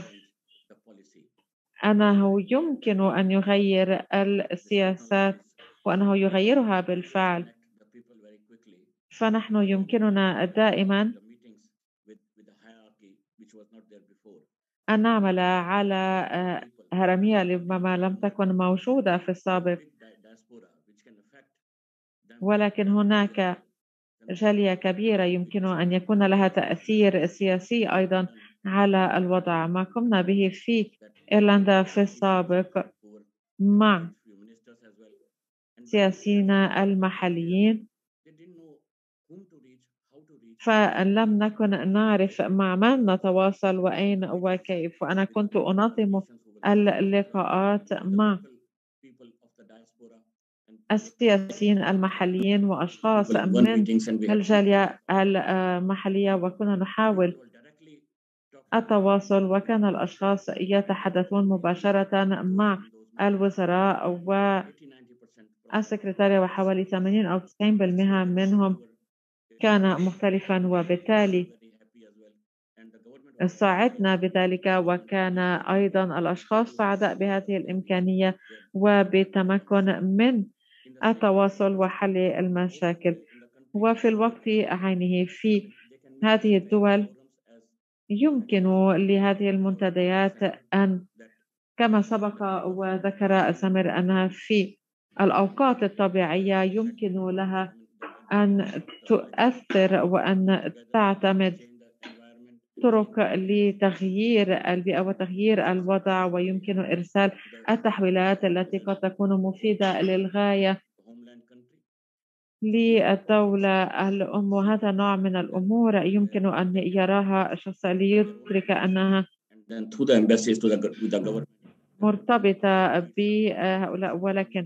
أنه يمكن أن يغير السياسات وأنه يغيرها بالفعل، فنحن يمكننا دائما أن نعمل على هرمية لما لم تكن موجودة في السابق، ولكن هناك جالية كبيرة يمكن أن يكون لها تأثير سياسي أيضا على الوضع. ما قمنا به في إيرلندا في السابق مع سياسيين المحليين، فلم نكن نعرف مع من نتواصل وأين وكيف. وأنا كنت أنظم اللقاءات مع السياسيين المحليين وأشخاص من الجالية المحلية، وكنا نحاول التواصل، وكان الأشخاص يتحدثون مباشرة مع الوزراء والسكرتارية، وحوالي ثمانين أو تسعين بالمئة منهم كان مختلفا، وبالتالي ساعدنا بذلك، وكان أيضا الأشخاص سعداء بهذه الإمكانية وبالتمكن من التواصل وحل المشاكل. وفي الوقت عينه في هذه الدول يمكن لهذه المنتديات أن، كما سبق وذكر سمير، أنها في الأوقات الطبيعية يمكن لها أن تؤثر وأن تعتمد طرق لتغيير البيئة وتغيير الوضع، ويمكن إرسال التحويلات التي قد تكون مفيدة للغاية للدولة الأم. وهذا نوع من الأمور يمكن أن يراها الشخص ليدرك أنها مرتبطة بهؤلاء، ولكن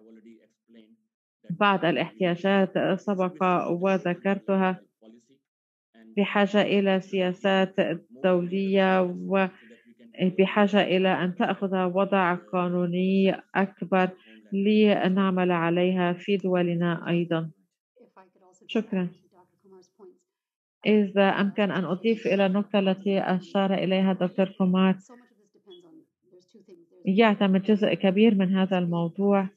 بعض الاحتياجات سبق وذكرتها بحاجة إلى سياسات دولية وبحاجة إلى أن تأخذ وضع قانوني أكبر لنعمل عليها في دولنا أيضا. شكرا. إذا أمكن أن أضيف إلى النقطة التي أشار إليها دكتور كومار، يعتمد جزء كبير من هذا الموضوع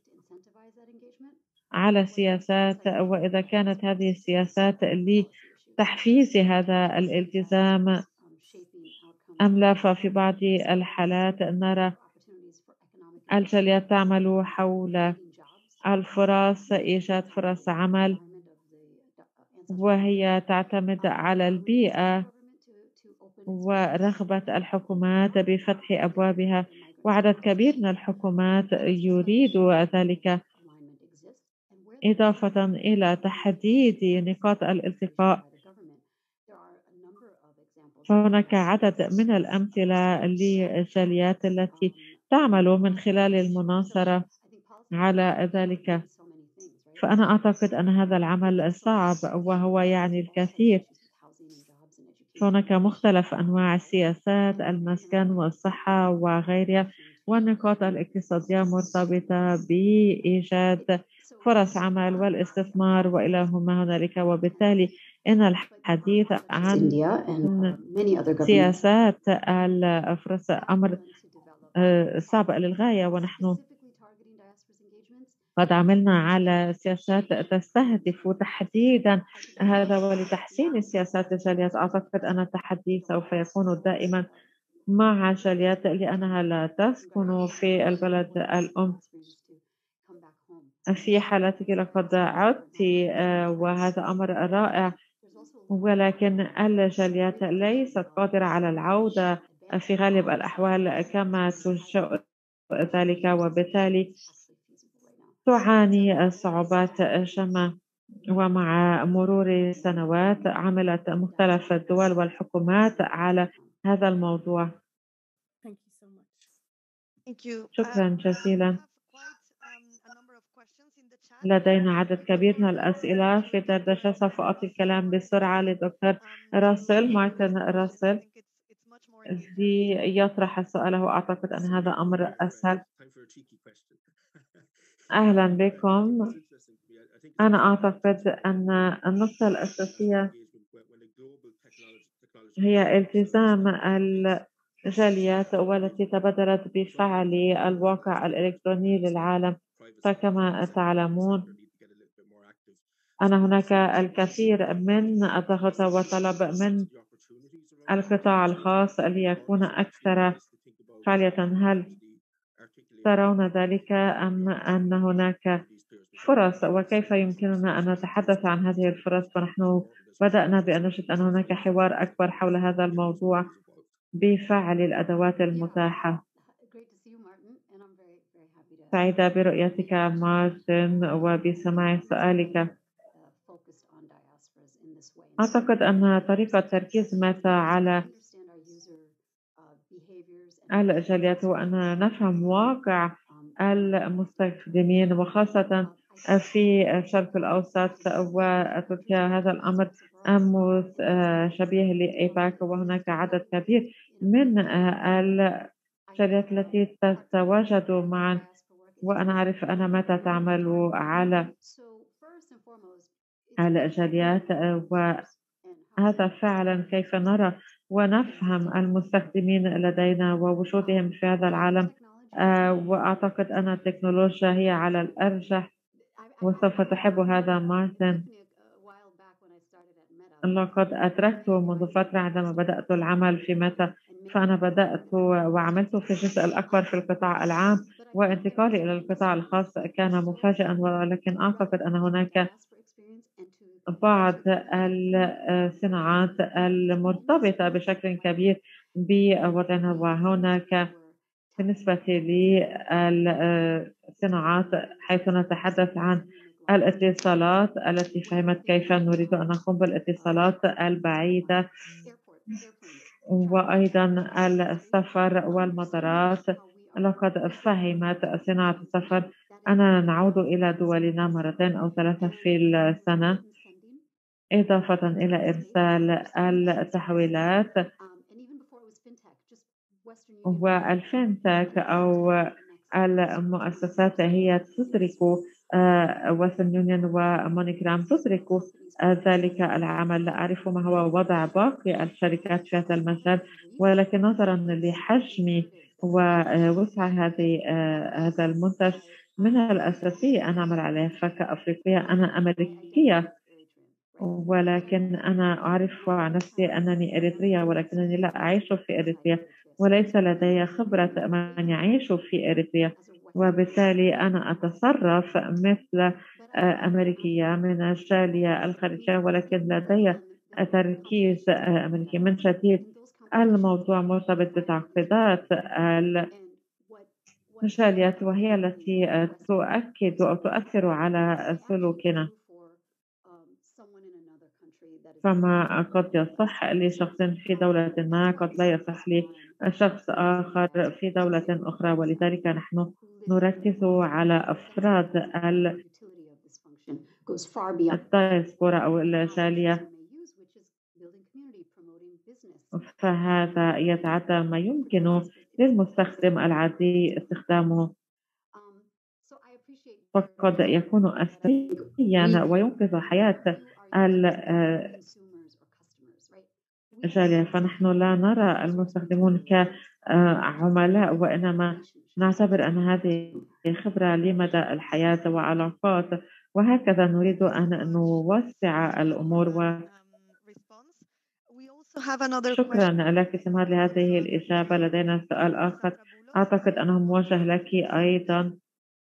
على سياسات، وإذا كانت هذه السياسات لتحفيز هذا الالتزام أم لا، ففي بعض الحالات نرى الجاليات تعمل حول الفرص، إيجاد فرص عمل، وهي تعتمد على البيئة ورغبة الحكومات بفتح أبوابها، وعدد كبير من الحكومات يريد ذلك، إضافة إلى تحديد نقاط الالتقاء. فهناك عدد من الأمثلة للجاليات التي تعمل من خلال المناصرة على ذلك. فأنا أعتقد أن هذا العمل صعب وهو يعني الكثير. هناك مختلف أنواع السياسات، المسكن والصحة وغيرها، والنقاط الاقتصادية مرتبطة بإيجاد فرص عمل والاستثمار وإلى ما هنالك. وبالتالي إن الحديث عن سياسات الفرص أمر صعب للغاية، ونحن قد عملنا على سياسات تستهدف تحديدا هذا ولتحسين السياسات الجاليات. أعتقد أن التحدي سوف يكون دائما مع جاليات لأنها لا تسكن في البلد الأم. في حالتك لقد عدت وهذا أمر رائع، ولكن الجاليات ليست قادرة على العودة في غالب الأحوال كما تشاء ذلك، وبالتالي تعاني صعوبات جمة. ومع مرور السنوات عملت مختلف الدول والحكومات على هذا الموضوع. شكرا جزيلا. لدينا عدد كبير من الأسئلة في دردشة. سوف أعطي الكلام بسرعة لدكتور راسل مارتن راسل ليطرح سؤاله. أعتقد أن هذا أمر أسهل. أهلا بكم. أنا أعتقد أن النقطة الأساسية هي التزام الجاليات والتي تبادرت بفعل الواقع الإلكتروني للعالم. فكما تعلمون أن هناك الكثير من الضغط وطلب من القطاع الخاص ليكون أكثر فعالية. هل ترون ذلك أم أن هناك فرص، وكيف يمكننا أن نتحدث عن هذه الفرص؟ فنحن بدأنا بأن نجد أن هناك حوار أكبر حول هذا الموضوع بفعل الأدوات المتاحة. سعيدة برؤيتك مارتن وبسماع سؤالك. أعتقد أن طريقة تركيز ميتا على الجاليات هو أن نفهم واقع المستخدمين، وخاصة في الشرق الأوسط وتركيا. هذا الأمر شبيه لإيباك، وهناك عدد كبير من الجاليات التي تتواجد معا، وأنا أعرف أن متى تعمل على الجاليات، وهذا فعلا كيف نرى ونفهم المستخدمين لدينا ووجودهم في هذا العالم. وأعتقد أن التكنولوجيا هي على الأرجح، وسوف تحب هذا مارتن. لقد أدركت منذ فترة عندما بدأت العمل في ميتا، فأنا بدأت وعملت في الجزء الأكبر في القطاع العام، وانتقالي إلى القطاع الخاص كان مفاجئا، ولكن أعتقد أن هناك بعض الصناعات المرتبطة بشكل كبير بوطننا. وهناك بالنسبة للصناعات حيث نتحدث عن الاتصالات التي فهمت كيف نريد أن نقوم بالاتصالات البعيدة، وأيضا السفر والمطارات. لقد فهمت صناعة السفر أننا نعود إلى دولنا مرتين أو ثلاثة في السنة، إضافة إلى إرسال التحويلات. والفينتك أو المؤسسات هي تدرك ويسترن يونيون ومونيجرام تدرك ذلك العمل. لا أعرف ما هو وضع باقي الشركات في هذا المجال، ولكن نظرا لحجم ووسع هذه هذا المنتج من الأساسي أن أعمل عليه. فكأفريقية أنا أمريكية، ولكن أنا أعرف عن نفسي أنني إريترية، ولكنني لا أعيش في إريتريا وليس لدي خبرة من يعيش في إريتريا، وبالتالي أنا أتصرف مثل أمريكية من الجالية الخارجية، ولكن لدي تركيز أمريكي. من جديد الموضوع مرتبط بتعقيدات الجاليات، وهي التي تؤكد أو تؤثر على سلوكنا. فما قد يصح لشخص في دولة ما قد لا يصح لشخص آخر في دولة أخرى، ولذلك نحن نركز على أفراد الدايسبورا أو الجالية، فهذا يتعدى ما يمكن للمستخدم العادي استخدامه، فقد يكون أساسيا وينقذ حياة الجالية. فنحن لا نرى المستخدمون كعملاء، وإنما نعتبر أن هذه خبرة لمدى الحياة وعلاقات، وهكذا نريد أن نوسع الأمور. و شكرا لك سمار لهذه الإجابة. لدينا سؤال آخر أعتقد أنه موجه لك أيضا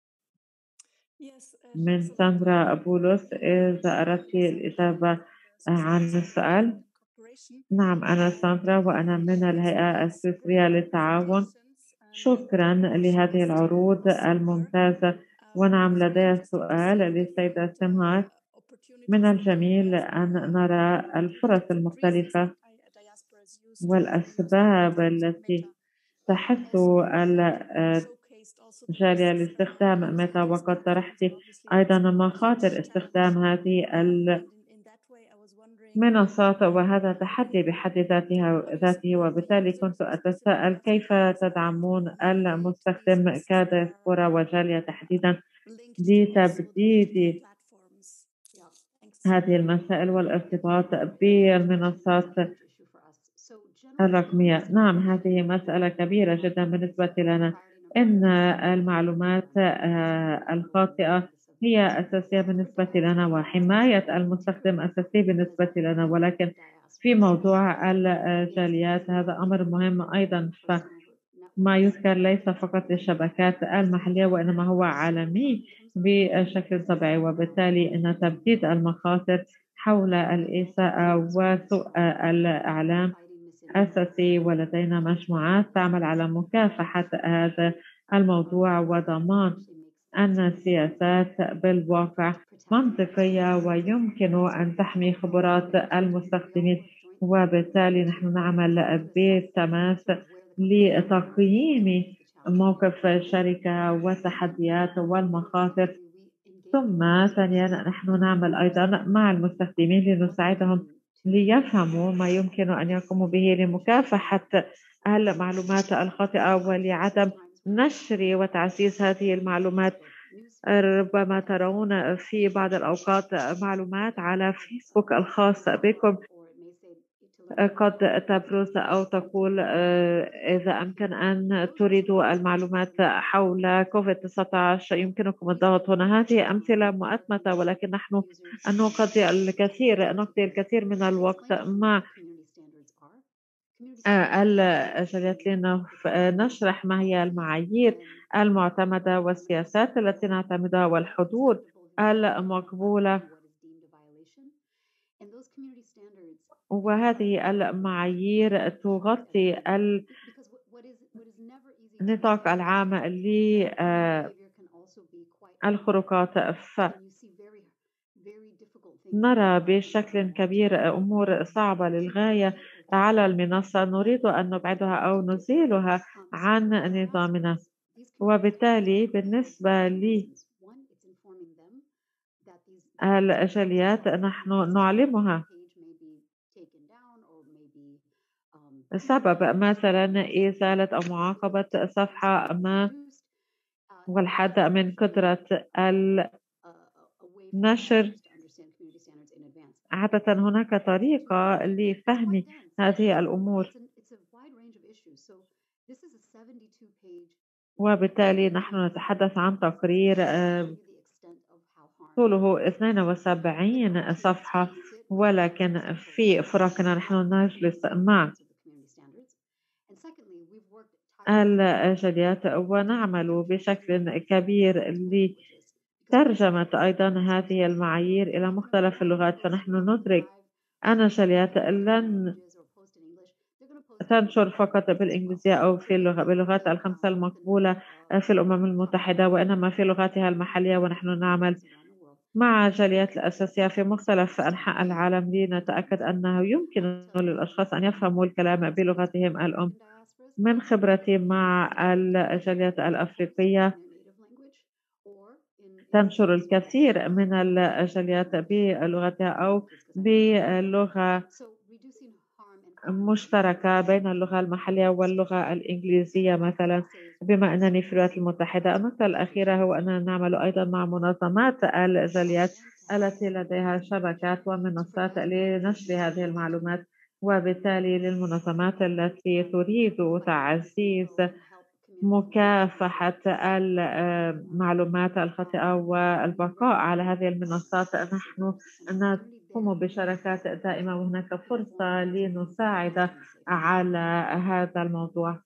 من ساندرا بولس، إذا أردت الإجابة عن السؤال. نعم، أنا ساندرا وأنا من الهيئة السويسرية للتعاون. شكرا لهذه العروض الممتازة. ونعم، لدي سؤال للسيدة سمهار. من الجميل أن نرى الفرص المختلفة والأسباب التي تحث الجالية لاستخدام ميتا، وقد طرحت أيضا مخاطر استخدام هذه المنصات، وهذا تحدي بحد ذاته. وبالتالي كنت أتساءل كيف تدعمون المستخدم كديسبورا وجالية تحديدا لتبديد هذه المسائل والارتباط بالمنصات الرقمية. نعم، هذه مسألة كبيرة جدا بالنسبة لنا. إن المعلومات الخاطئة هي أساسية بالنسبة لنا، وحماية المستخدم أساسي بالنسبة لنا، ولكن في موضوع الجاليات هذا أمر مهم أيضا. فما يذكر ليس فقط للشبكات المحلية وإنما هو عالمي بشكل طبيعي، وبالتالي أن تبديد المخاطر حول الإساءة وسوء الإعلام أساسي. ولدينا مجموعات تعمل على مكافحة هذا الموضوع وضمان أن السياسات بالواقع منطقية ويمكن أن تحمي خبرات المستخدمين. وبالتالي نحن نعمل بالتماس لتقييم موقف الشركة والتحديات والمخاطر. ثم ثانيا نحن نعمل أيضا مع المستخدمين لنساعدهم ليفهموا ما يمكن أن يقوموا به لمكافحة المعلومات الخاطئة ولعدم نشر وتعزيز هذه المعلومات. ربما ترون في بعض الأوقات معلومات على فيسبوك الخاص بكم قد تبرز أو تقول إذا أمكن أن تريدوا المعلومات حول كوفيد تسعة عشر يمكنكم الضغط هنا. هذه أمثلة مؤتمتة، ولكن نحن نقضي الكثير نقضي الكثير من الوقت مع الجاليات لنشرح ما هي المعايير المعتمدة والسياسات التي نعتمدها والحدود المقبولة وهذه المعايير تغطي النطاق العام للخروقات. فنرى بشكل كبير أمور صعبة للغاية على المنصة نريد أن نبعدها أو نزيلها عن نظامنا، وبالتالي بالنسبة للجاليات نحن نعلمها سبب مثلا إزالة أو معاقبة صفحة ما والحد من قدرة النشر. عادة هناك طريقة لفهم هذه الأمور، وبالتالي نحن نتحدث عن تقرير طوله اثنين وسبعين صفحة، ولكن في فرقنا نحن نجلس مع الجاليات ونعمل بشكل كبير لترجمة أيضا هذه المعايير إلى مختلف اللغات. فنحن ندرك أن الجاليات لن تنشر فقط بالإنجليزية أو في اللغة باللغات الخمسة المقبولة في الأمم المتحدة، وإنما في لغاتها المحلية. ونحن نعمل مع جاليات الأساسية في مختلف أنحاء العالم لنتأكد أنه يمكن للأشخاص أن يفهموا الكلام بلغتهم الأم. من خبرتي مع الجاليات الأفريقية تنشر الكثير من الجاليات بلغتها أو بلغة مشتركة بين اللغة المحلية واللغة الإنجليزية مثلا، بما أنني في الولايات المتحدة. النقطة الأخيرة هو أننا نعمل أيضا مع منظمات الجاليات التي لديها شبكات ومنصات لنشر هذه المعلومات، وبالتالي للمنظمات التي تريد تعزيز مكافحة المعلومات الخاطئة والبقاء على هذه المنصات. نحن نقوم بشراكات دائمة وهناك فرصة لنساعد على هذا الموضوع.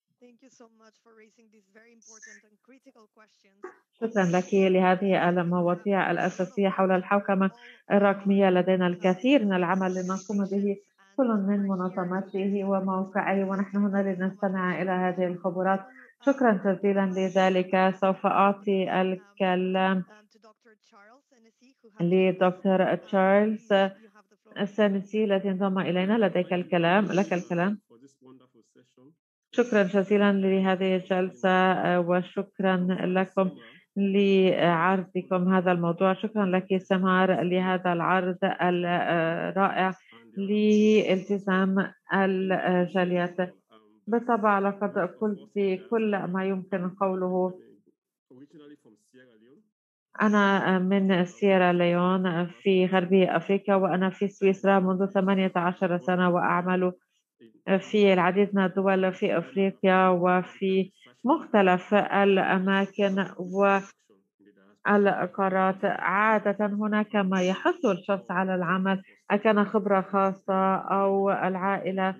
شكرا لك لهذه المواضيع الأساسية حول الحوكمة الرقمية. لدينا الكثير من العمل لنقوم به كل من منظماته وموقعه، ونحن هنا لنستمع إلى هذه الخبرات. شكرا جزيلا لذلك. سوف أعطي الكلام لدكتور تشارلز السانسي الذي انضم إلينا. لديك الكلام لك الكلام. شكرا جزيلا لهذه الجلسة وشكرا لكم لعرضكم هذا الموضوع. شكرا لك سمار لهذا العرض الرائع لالتزام الجاليات. بالطبع لقد قلت كل ما يمكن قوله. أنا من سيرا ليون في غربي أفريقيا، وأنا في سويسرا منذ ثمانية عشر سنة، وأعمل في العديد من الدول في أفريقيا وفي مختلف الأماكن والقارات. عادة هناك ما يحث الشخص على العمل، أكان خبرة خاصة أو العائلة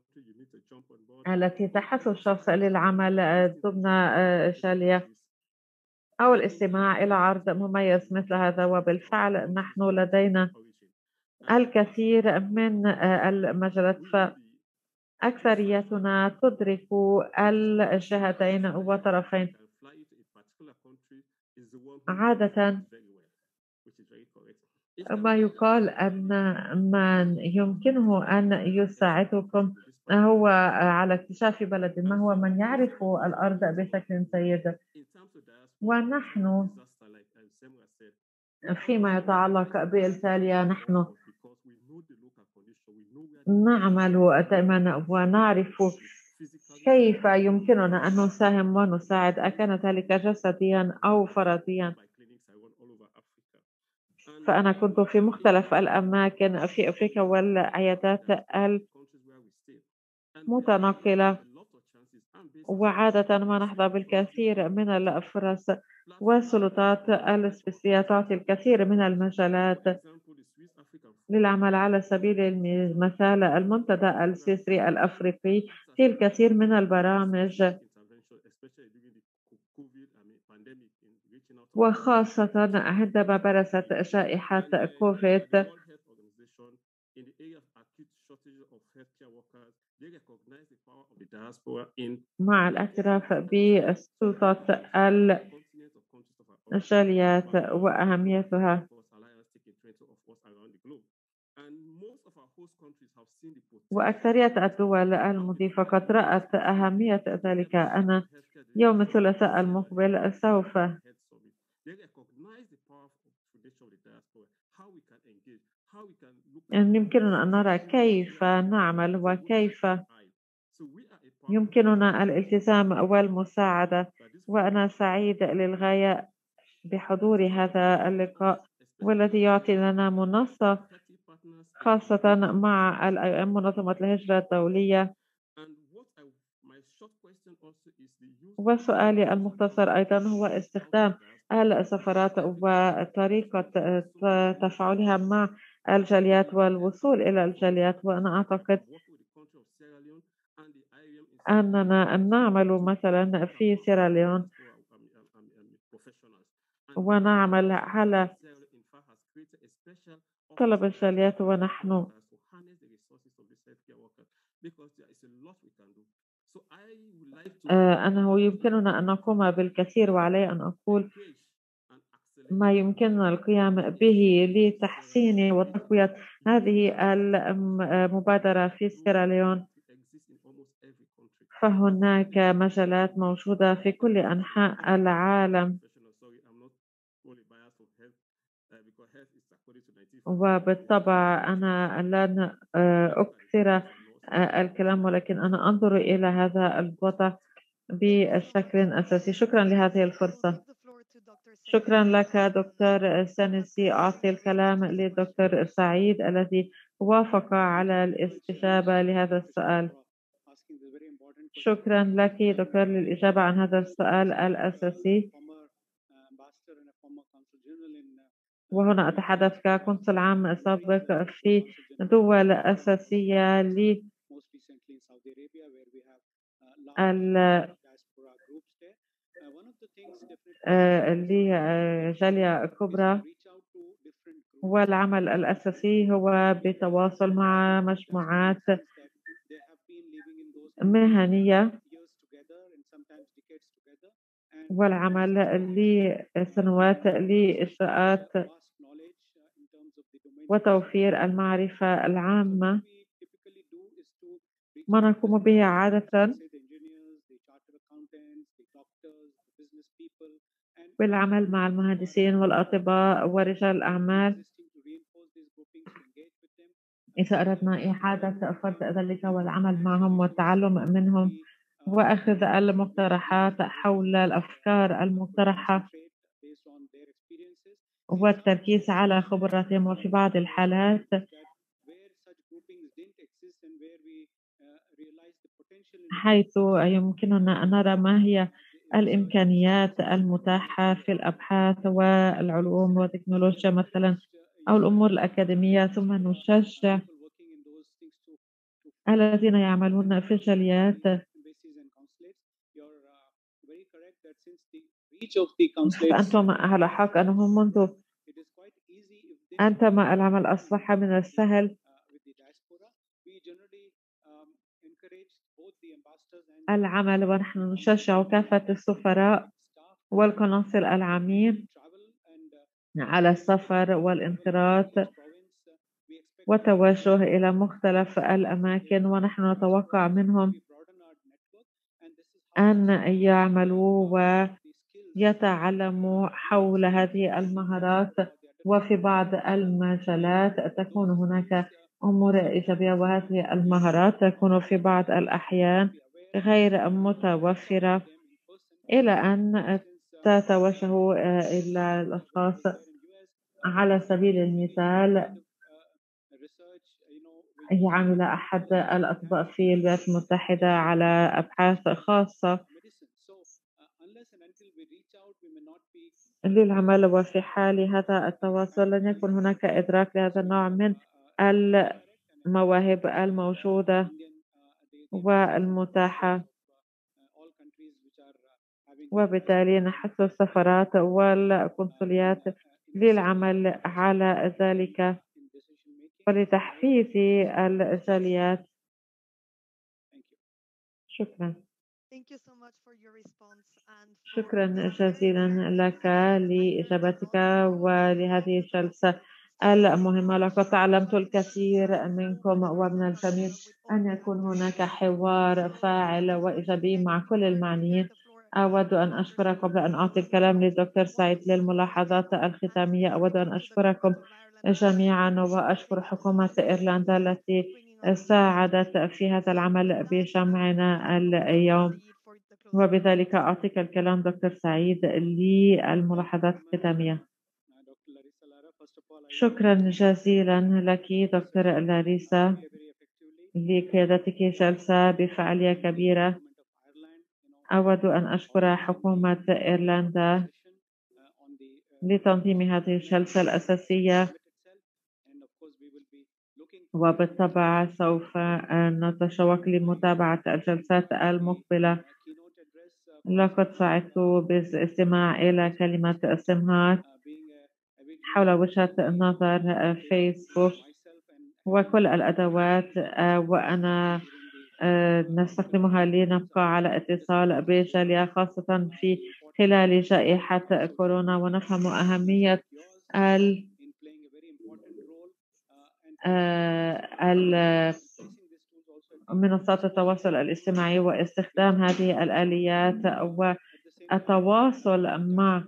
التي تحث الشخص للعمل ضمن جالية أو الاستماع إلى عرض مميز مثل هذا. وبالفعل نحن لدينا الكثير من المجالات، فأكثريتنا تدرك الجهتين وطرفين. عادة ما يقال أن من يمكنه أن يساعدكم هو على اكتشاف بلد ما هو من يعرف الأرض بشكل جيد. ونحن فيما يتعلق بالتالية نحن نعمل دائما ونعرف كيف يمكننا أن نساهم ونساعد، أكان ذلك جسديا أو فرضيا. فأنا كنت في مختلف الأماكن في أفريقيا والعيادات المتنقلة، وعادة ما نحظى بالكثير من الفرص، والسلطات السويسرية تعطي الكثير من المجالات للعمل. على سبيل المثال المنتدى السويسري الأفريقي في الكثير من البرامج، وخاصة عندما برزت جائحة كوفيد مع الاعتراف بسلطة الجاليات وأهميتها. وأكثرية الدول المضيفة قد رأت أهمية ذلك. أنا يوم الثلاثاء المقبل سوف يمكننا أن نرى كيف نعمل وكيف يمكننا الالتزام والمساعدة. وأنا سعيد للغاية بحضور هذا اللقاء، والذي يعطي لنا منصة خاصة مع منظمة الهجرة الدولية. وسؤالي المختصر أيضا هو استخدام السفارات وطريقة تفاعلها مع الجاليات والوصول إلى الجاليات. وأنا أعتقد أننا نعمل مثلا في سيراليون ونعمل على طلب الجاليات، ونحن أنه يمكننا أن نقوم بالكثير، وعلي أن أقول ما يمكننا القيام به لتحسين وتقوية هذه المبادرة في سيراليون. فهناك مجالات موجودة في كل أنحاء العالم، وبالطبع أنا لن أكثر الكلام، ولكن أنا أنظر إلى هذا الوضع بشكل أساسي. شكرا لهذه الفرصة. شكرا لك دكتور سانسي. أعطي الكلام لدكتور سعيد الذي وافق على الاستجابة لهذا السؤال. شكرا لك دكتور للإجابة عن هذا السؤال الأساسي. وهنا أتحدث كقنصل عام سابق في دول أساسية ل لجالية كبرى. والعمل الأساسي هو بتواصل مع مجموعات مهنية والعمل لسنوات لإجراءات وتوفير المعرفة العامة. ما نقوم به عادة بالعمل مع المهندسين والأطباء ورجال الأعمال إذا أردنا إعادة فرض ذلك والعمل معهم والتعلم منهم وأخذ المقترحات حول الأفكار المقترحة والتركيز على خبراتهم. وفي بعض الحالات حيث يمكننا أن نرى ما هي الإمكانيات المتاحة في الأبحاث والعلوم والتكنولوجيا مثلا أو الأمور الأكاديمية، ثم نشجع الذين يعملون في الجاليات. فأنتم على حق أنه منذ أن تم العمل أصبح من السهل العمل، ونحن نشجع كافة السفراء والقناصل العامين على السفر والانخراط والتوجه إلى مختلف الأماكن. ونحن نتوقع منهم أن يعملوا ويتعلموا حول هذه المهارات. وفي بعض المجالات تكون هناك أمور إيجابية، وهذه المهارات تكون في بعض الأحيان غير متوفرة إلى أن تتوجهوا إلى الأشخاص. على سبيل المثال يعمل أحد الأطباء في الولايات المتحدة على أبحاث خاصة للعمل، وفي حال هذا التواصل لن يكون هناك إدراك لهذا النوع من المواهب الموجودة والمتاحة. وبالتالي نحث السفارات والقنصليات للعمل على ذلك ولتحفيز الجاليات. شكرا. شكرا جزيلا لك لإجابتك ولهذه الجلسة المهمة. لقد تعلمت الكثير منكم ومن الجميل أن يكون هناك حوار فاعل وإيجابي مع كل المعنيين. أود أن أشكر قبل أن أعطي الكلام للدكتور سعيد للملاحظات الختامية. أود أن أشكركم جميعا وأشكر حكومة إيرلندا التي ساعدت في هذا العمل بجمعنا اليوم. وبذلك أعطيك الكلام دكتور سعيد للملاحظات الختامية. شكرا جزيلا لك دكتور لاريسا لقيادتك جلسة بفعالية كبيرة. أود أن أشكر حكومة إيرلندا لتنظيم هذه الجلسة الأساسية، وبالطبع سوف نتشوق لمتابعة الجلسات المقبلة. لقد سعدت بالاستماع إلى كلمة سمهات حول وجهة نظر فيسبوك وكل الأدوات، وأنا نستخدمها لنبقى على اتصال بالجالية خاصة في خلال جائحة كورونا، ونفهم أهمية منصات التواصل الاجتماعي واستخدام هذه الآليات والتواصل مع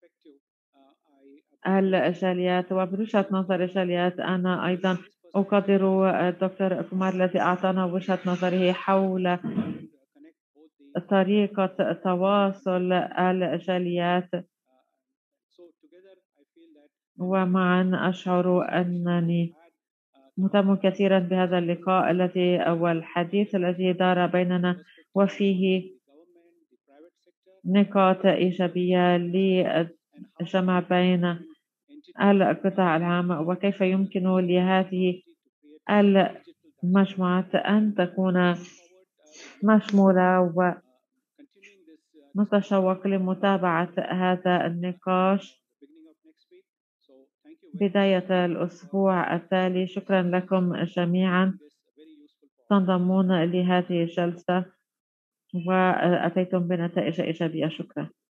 الجاليات. وبوجهة نظر الجاليات أنا أيضا أقدر الدكتور كومار الذي أعطانا وجهة نظره حول طريقة تواصل الجاليات، ومعا أشعر أنني مهتم كثيرا بهذا اللقاء الذي أو الحديث الذي دار بيننا، وفيه نقاط إيجابية للجمع بين القطاع العام وكيف يمكن لهذه المجموعات أن تكون مشمولة. ونتشوق لمتابعة هذا النقاش بداية الأسبوع التالي. شكرا لكم جميعا تنضمون لهذه الجلسة وأتيتم بنتائج إيجابية. شكرا.